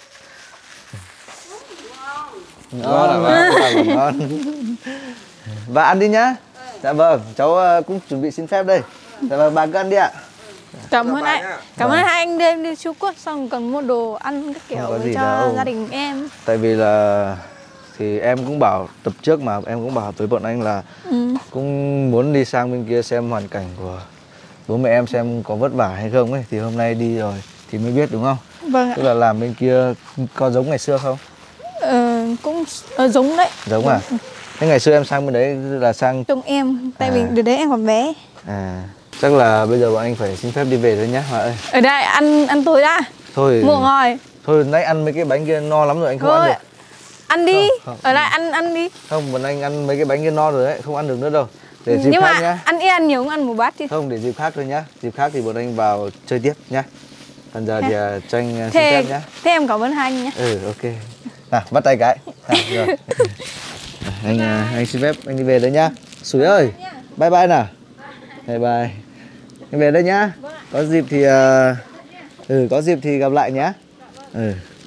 Ngon, ngon, ngon. Bà ăn đi nhá. Dạ vâng, cháu cũng chuẩn bị xin phép đây. Dạ vâng, bà cứ ăn đi ạ. Cảm ơn anh. Cảm ơn hai anh đêm đi Trung Quốc xong còn mua đồ ăn các kiểu cho đâu. Gia đình em. Tại vì là thì em cũng bảo tập trước mà em cũng bảo với bọn anh là ừ. cũng muốn đi sang bên kia xem hoàn cảnh của bố mẹ em xem có vất vả hay không ấy, thì hôm nay đi rồi thì mới biết đúng không? Vâng ạ. Tức là làm bên kia có giống ngày xưa không? Ờ, cũng ờ, giống đấy. Giống à? Thế ngày xưa em sang bên đấy là sang trong em, tại vì à. đợt đấy em còn bé. À, chắc là bây giờ bọn anh phải xin phép đi về thôi nhé Hòa ơi. Ở đây ăn ăn tối đã. Thôi. Muộn rồi. Thôi nãy ăn mấy cái bánh kia no lắm rồi anh không thôi. ăn được. Ăn đi. Không, không. Ở lại ăn ăn đi. Không, bọn anh ăn mấy cái bánh kia no rồi đấy, không ăn được nữa đâu. Để dịp nhưng khác mà nhá. ăn ít ăn nhiều cũng ăn một bát chứ. Không, để dịp khác thôi nhá. Dịp khác thì bọn anh vào chơi tiếp nhá. Còn giờ thì uh, cho anh uh, xin phép nhá. Thế em cảm ơn hai anh nhá. Ừ, ok. Nào, bắt tay cái. À, rồi. anh uh, anh xin phép anh đi về đấy nhá. Sủi ơi. Bye bye nào. Bye bye. Anh về đây nhá. Có dịp thì uh, ừ có dịp thì gặp lại nhá. Ừ.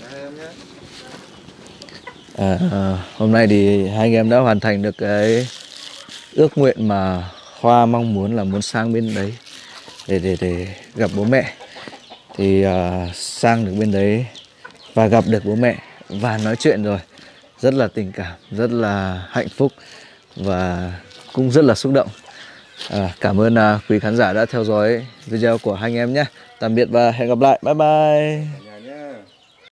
À, à, hôm nay thì hai anh em đã hoàn thành được cái ước nguyện mà Hoa mong muốn là muốn sang bên đấy để để để gặp bố mẹ. Thì uh, sang được bên đấy và gặp được bố mẹ và nói chuyện rồi, rất là tình cảm, rất là hạnh phúc và cũng rất là xúc động. À, cảm ơn uh, quý khán giả đã theo dõi video của hai anh em nhé. Tạm biệt và hẹn gặp lại. Bye bye.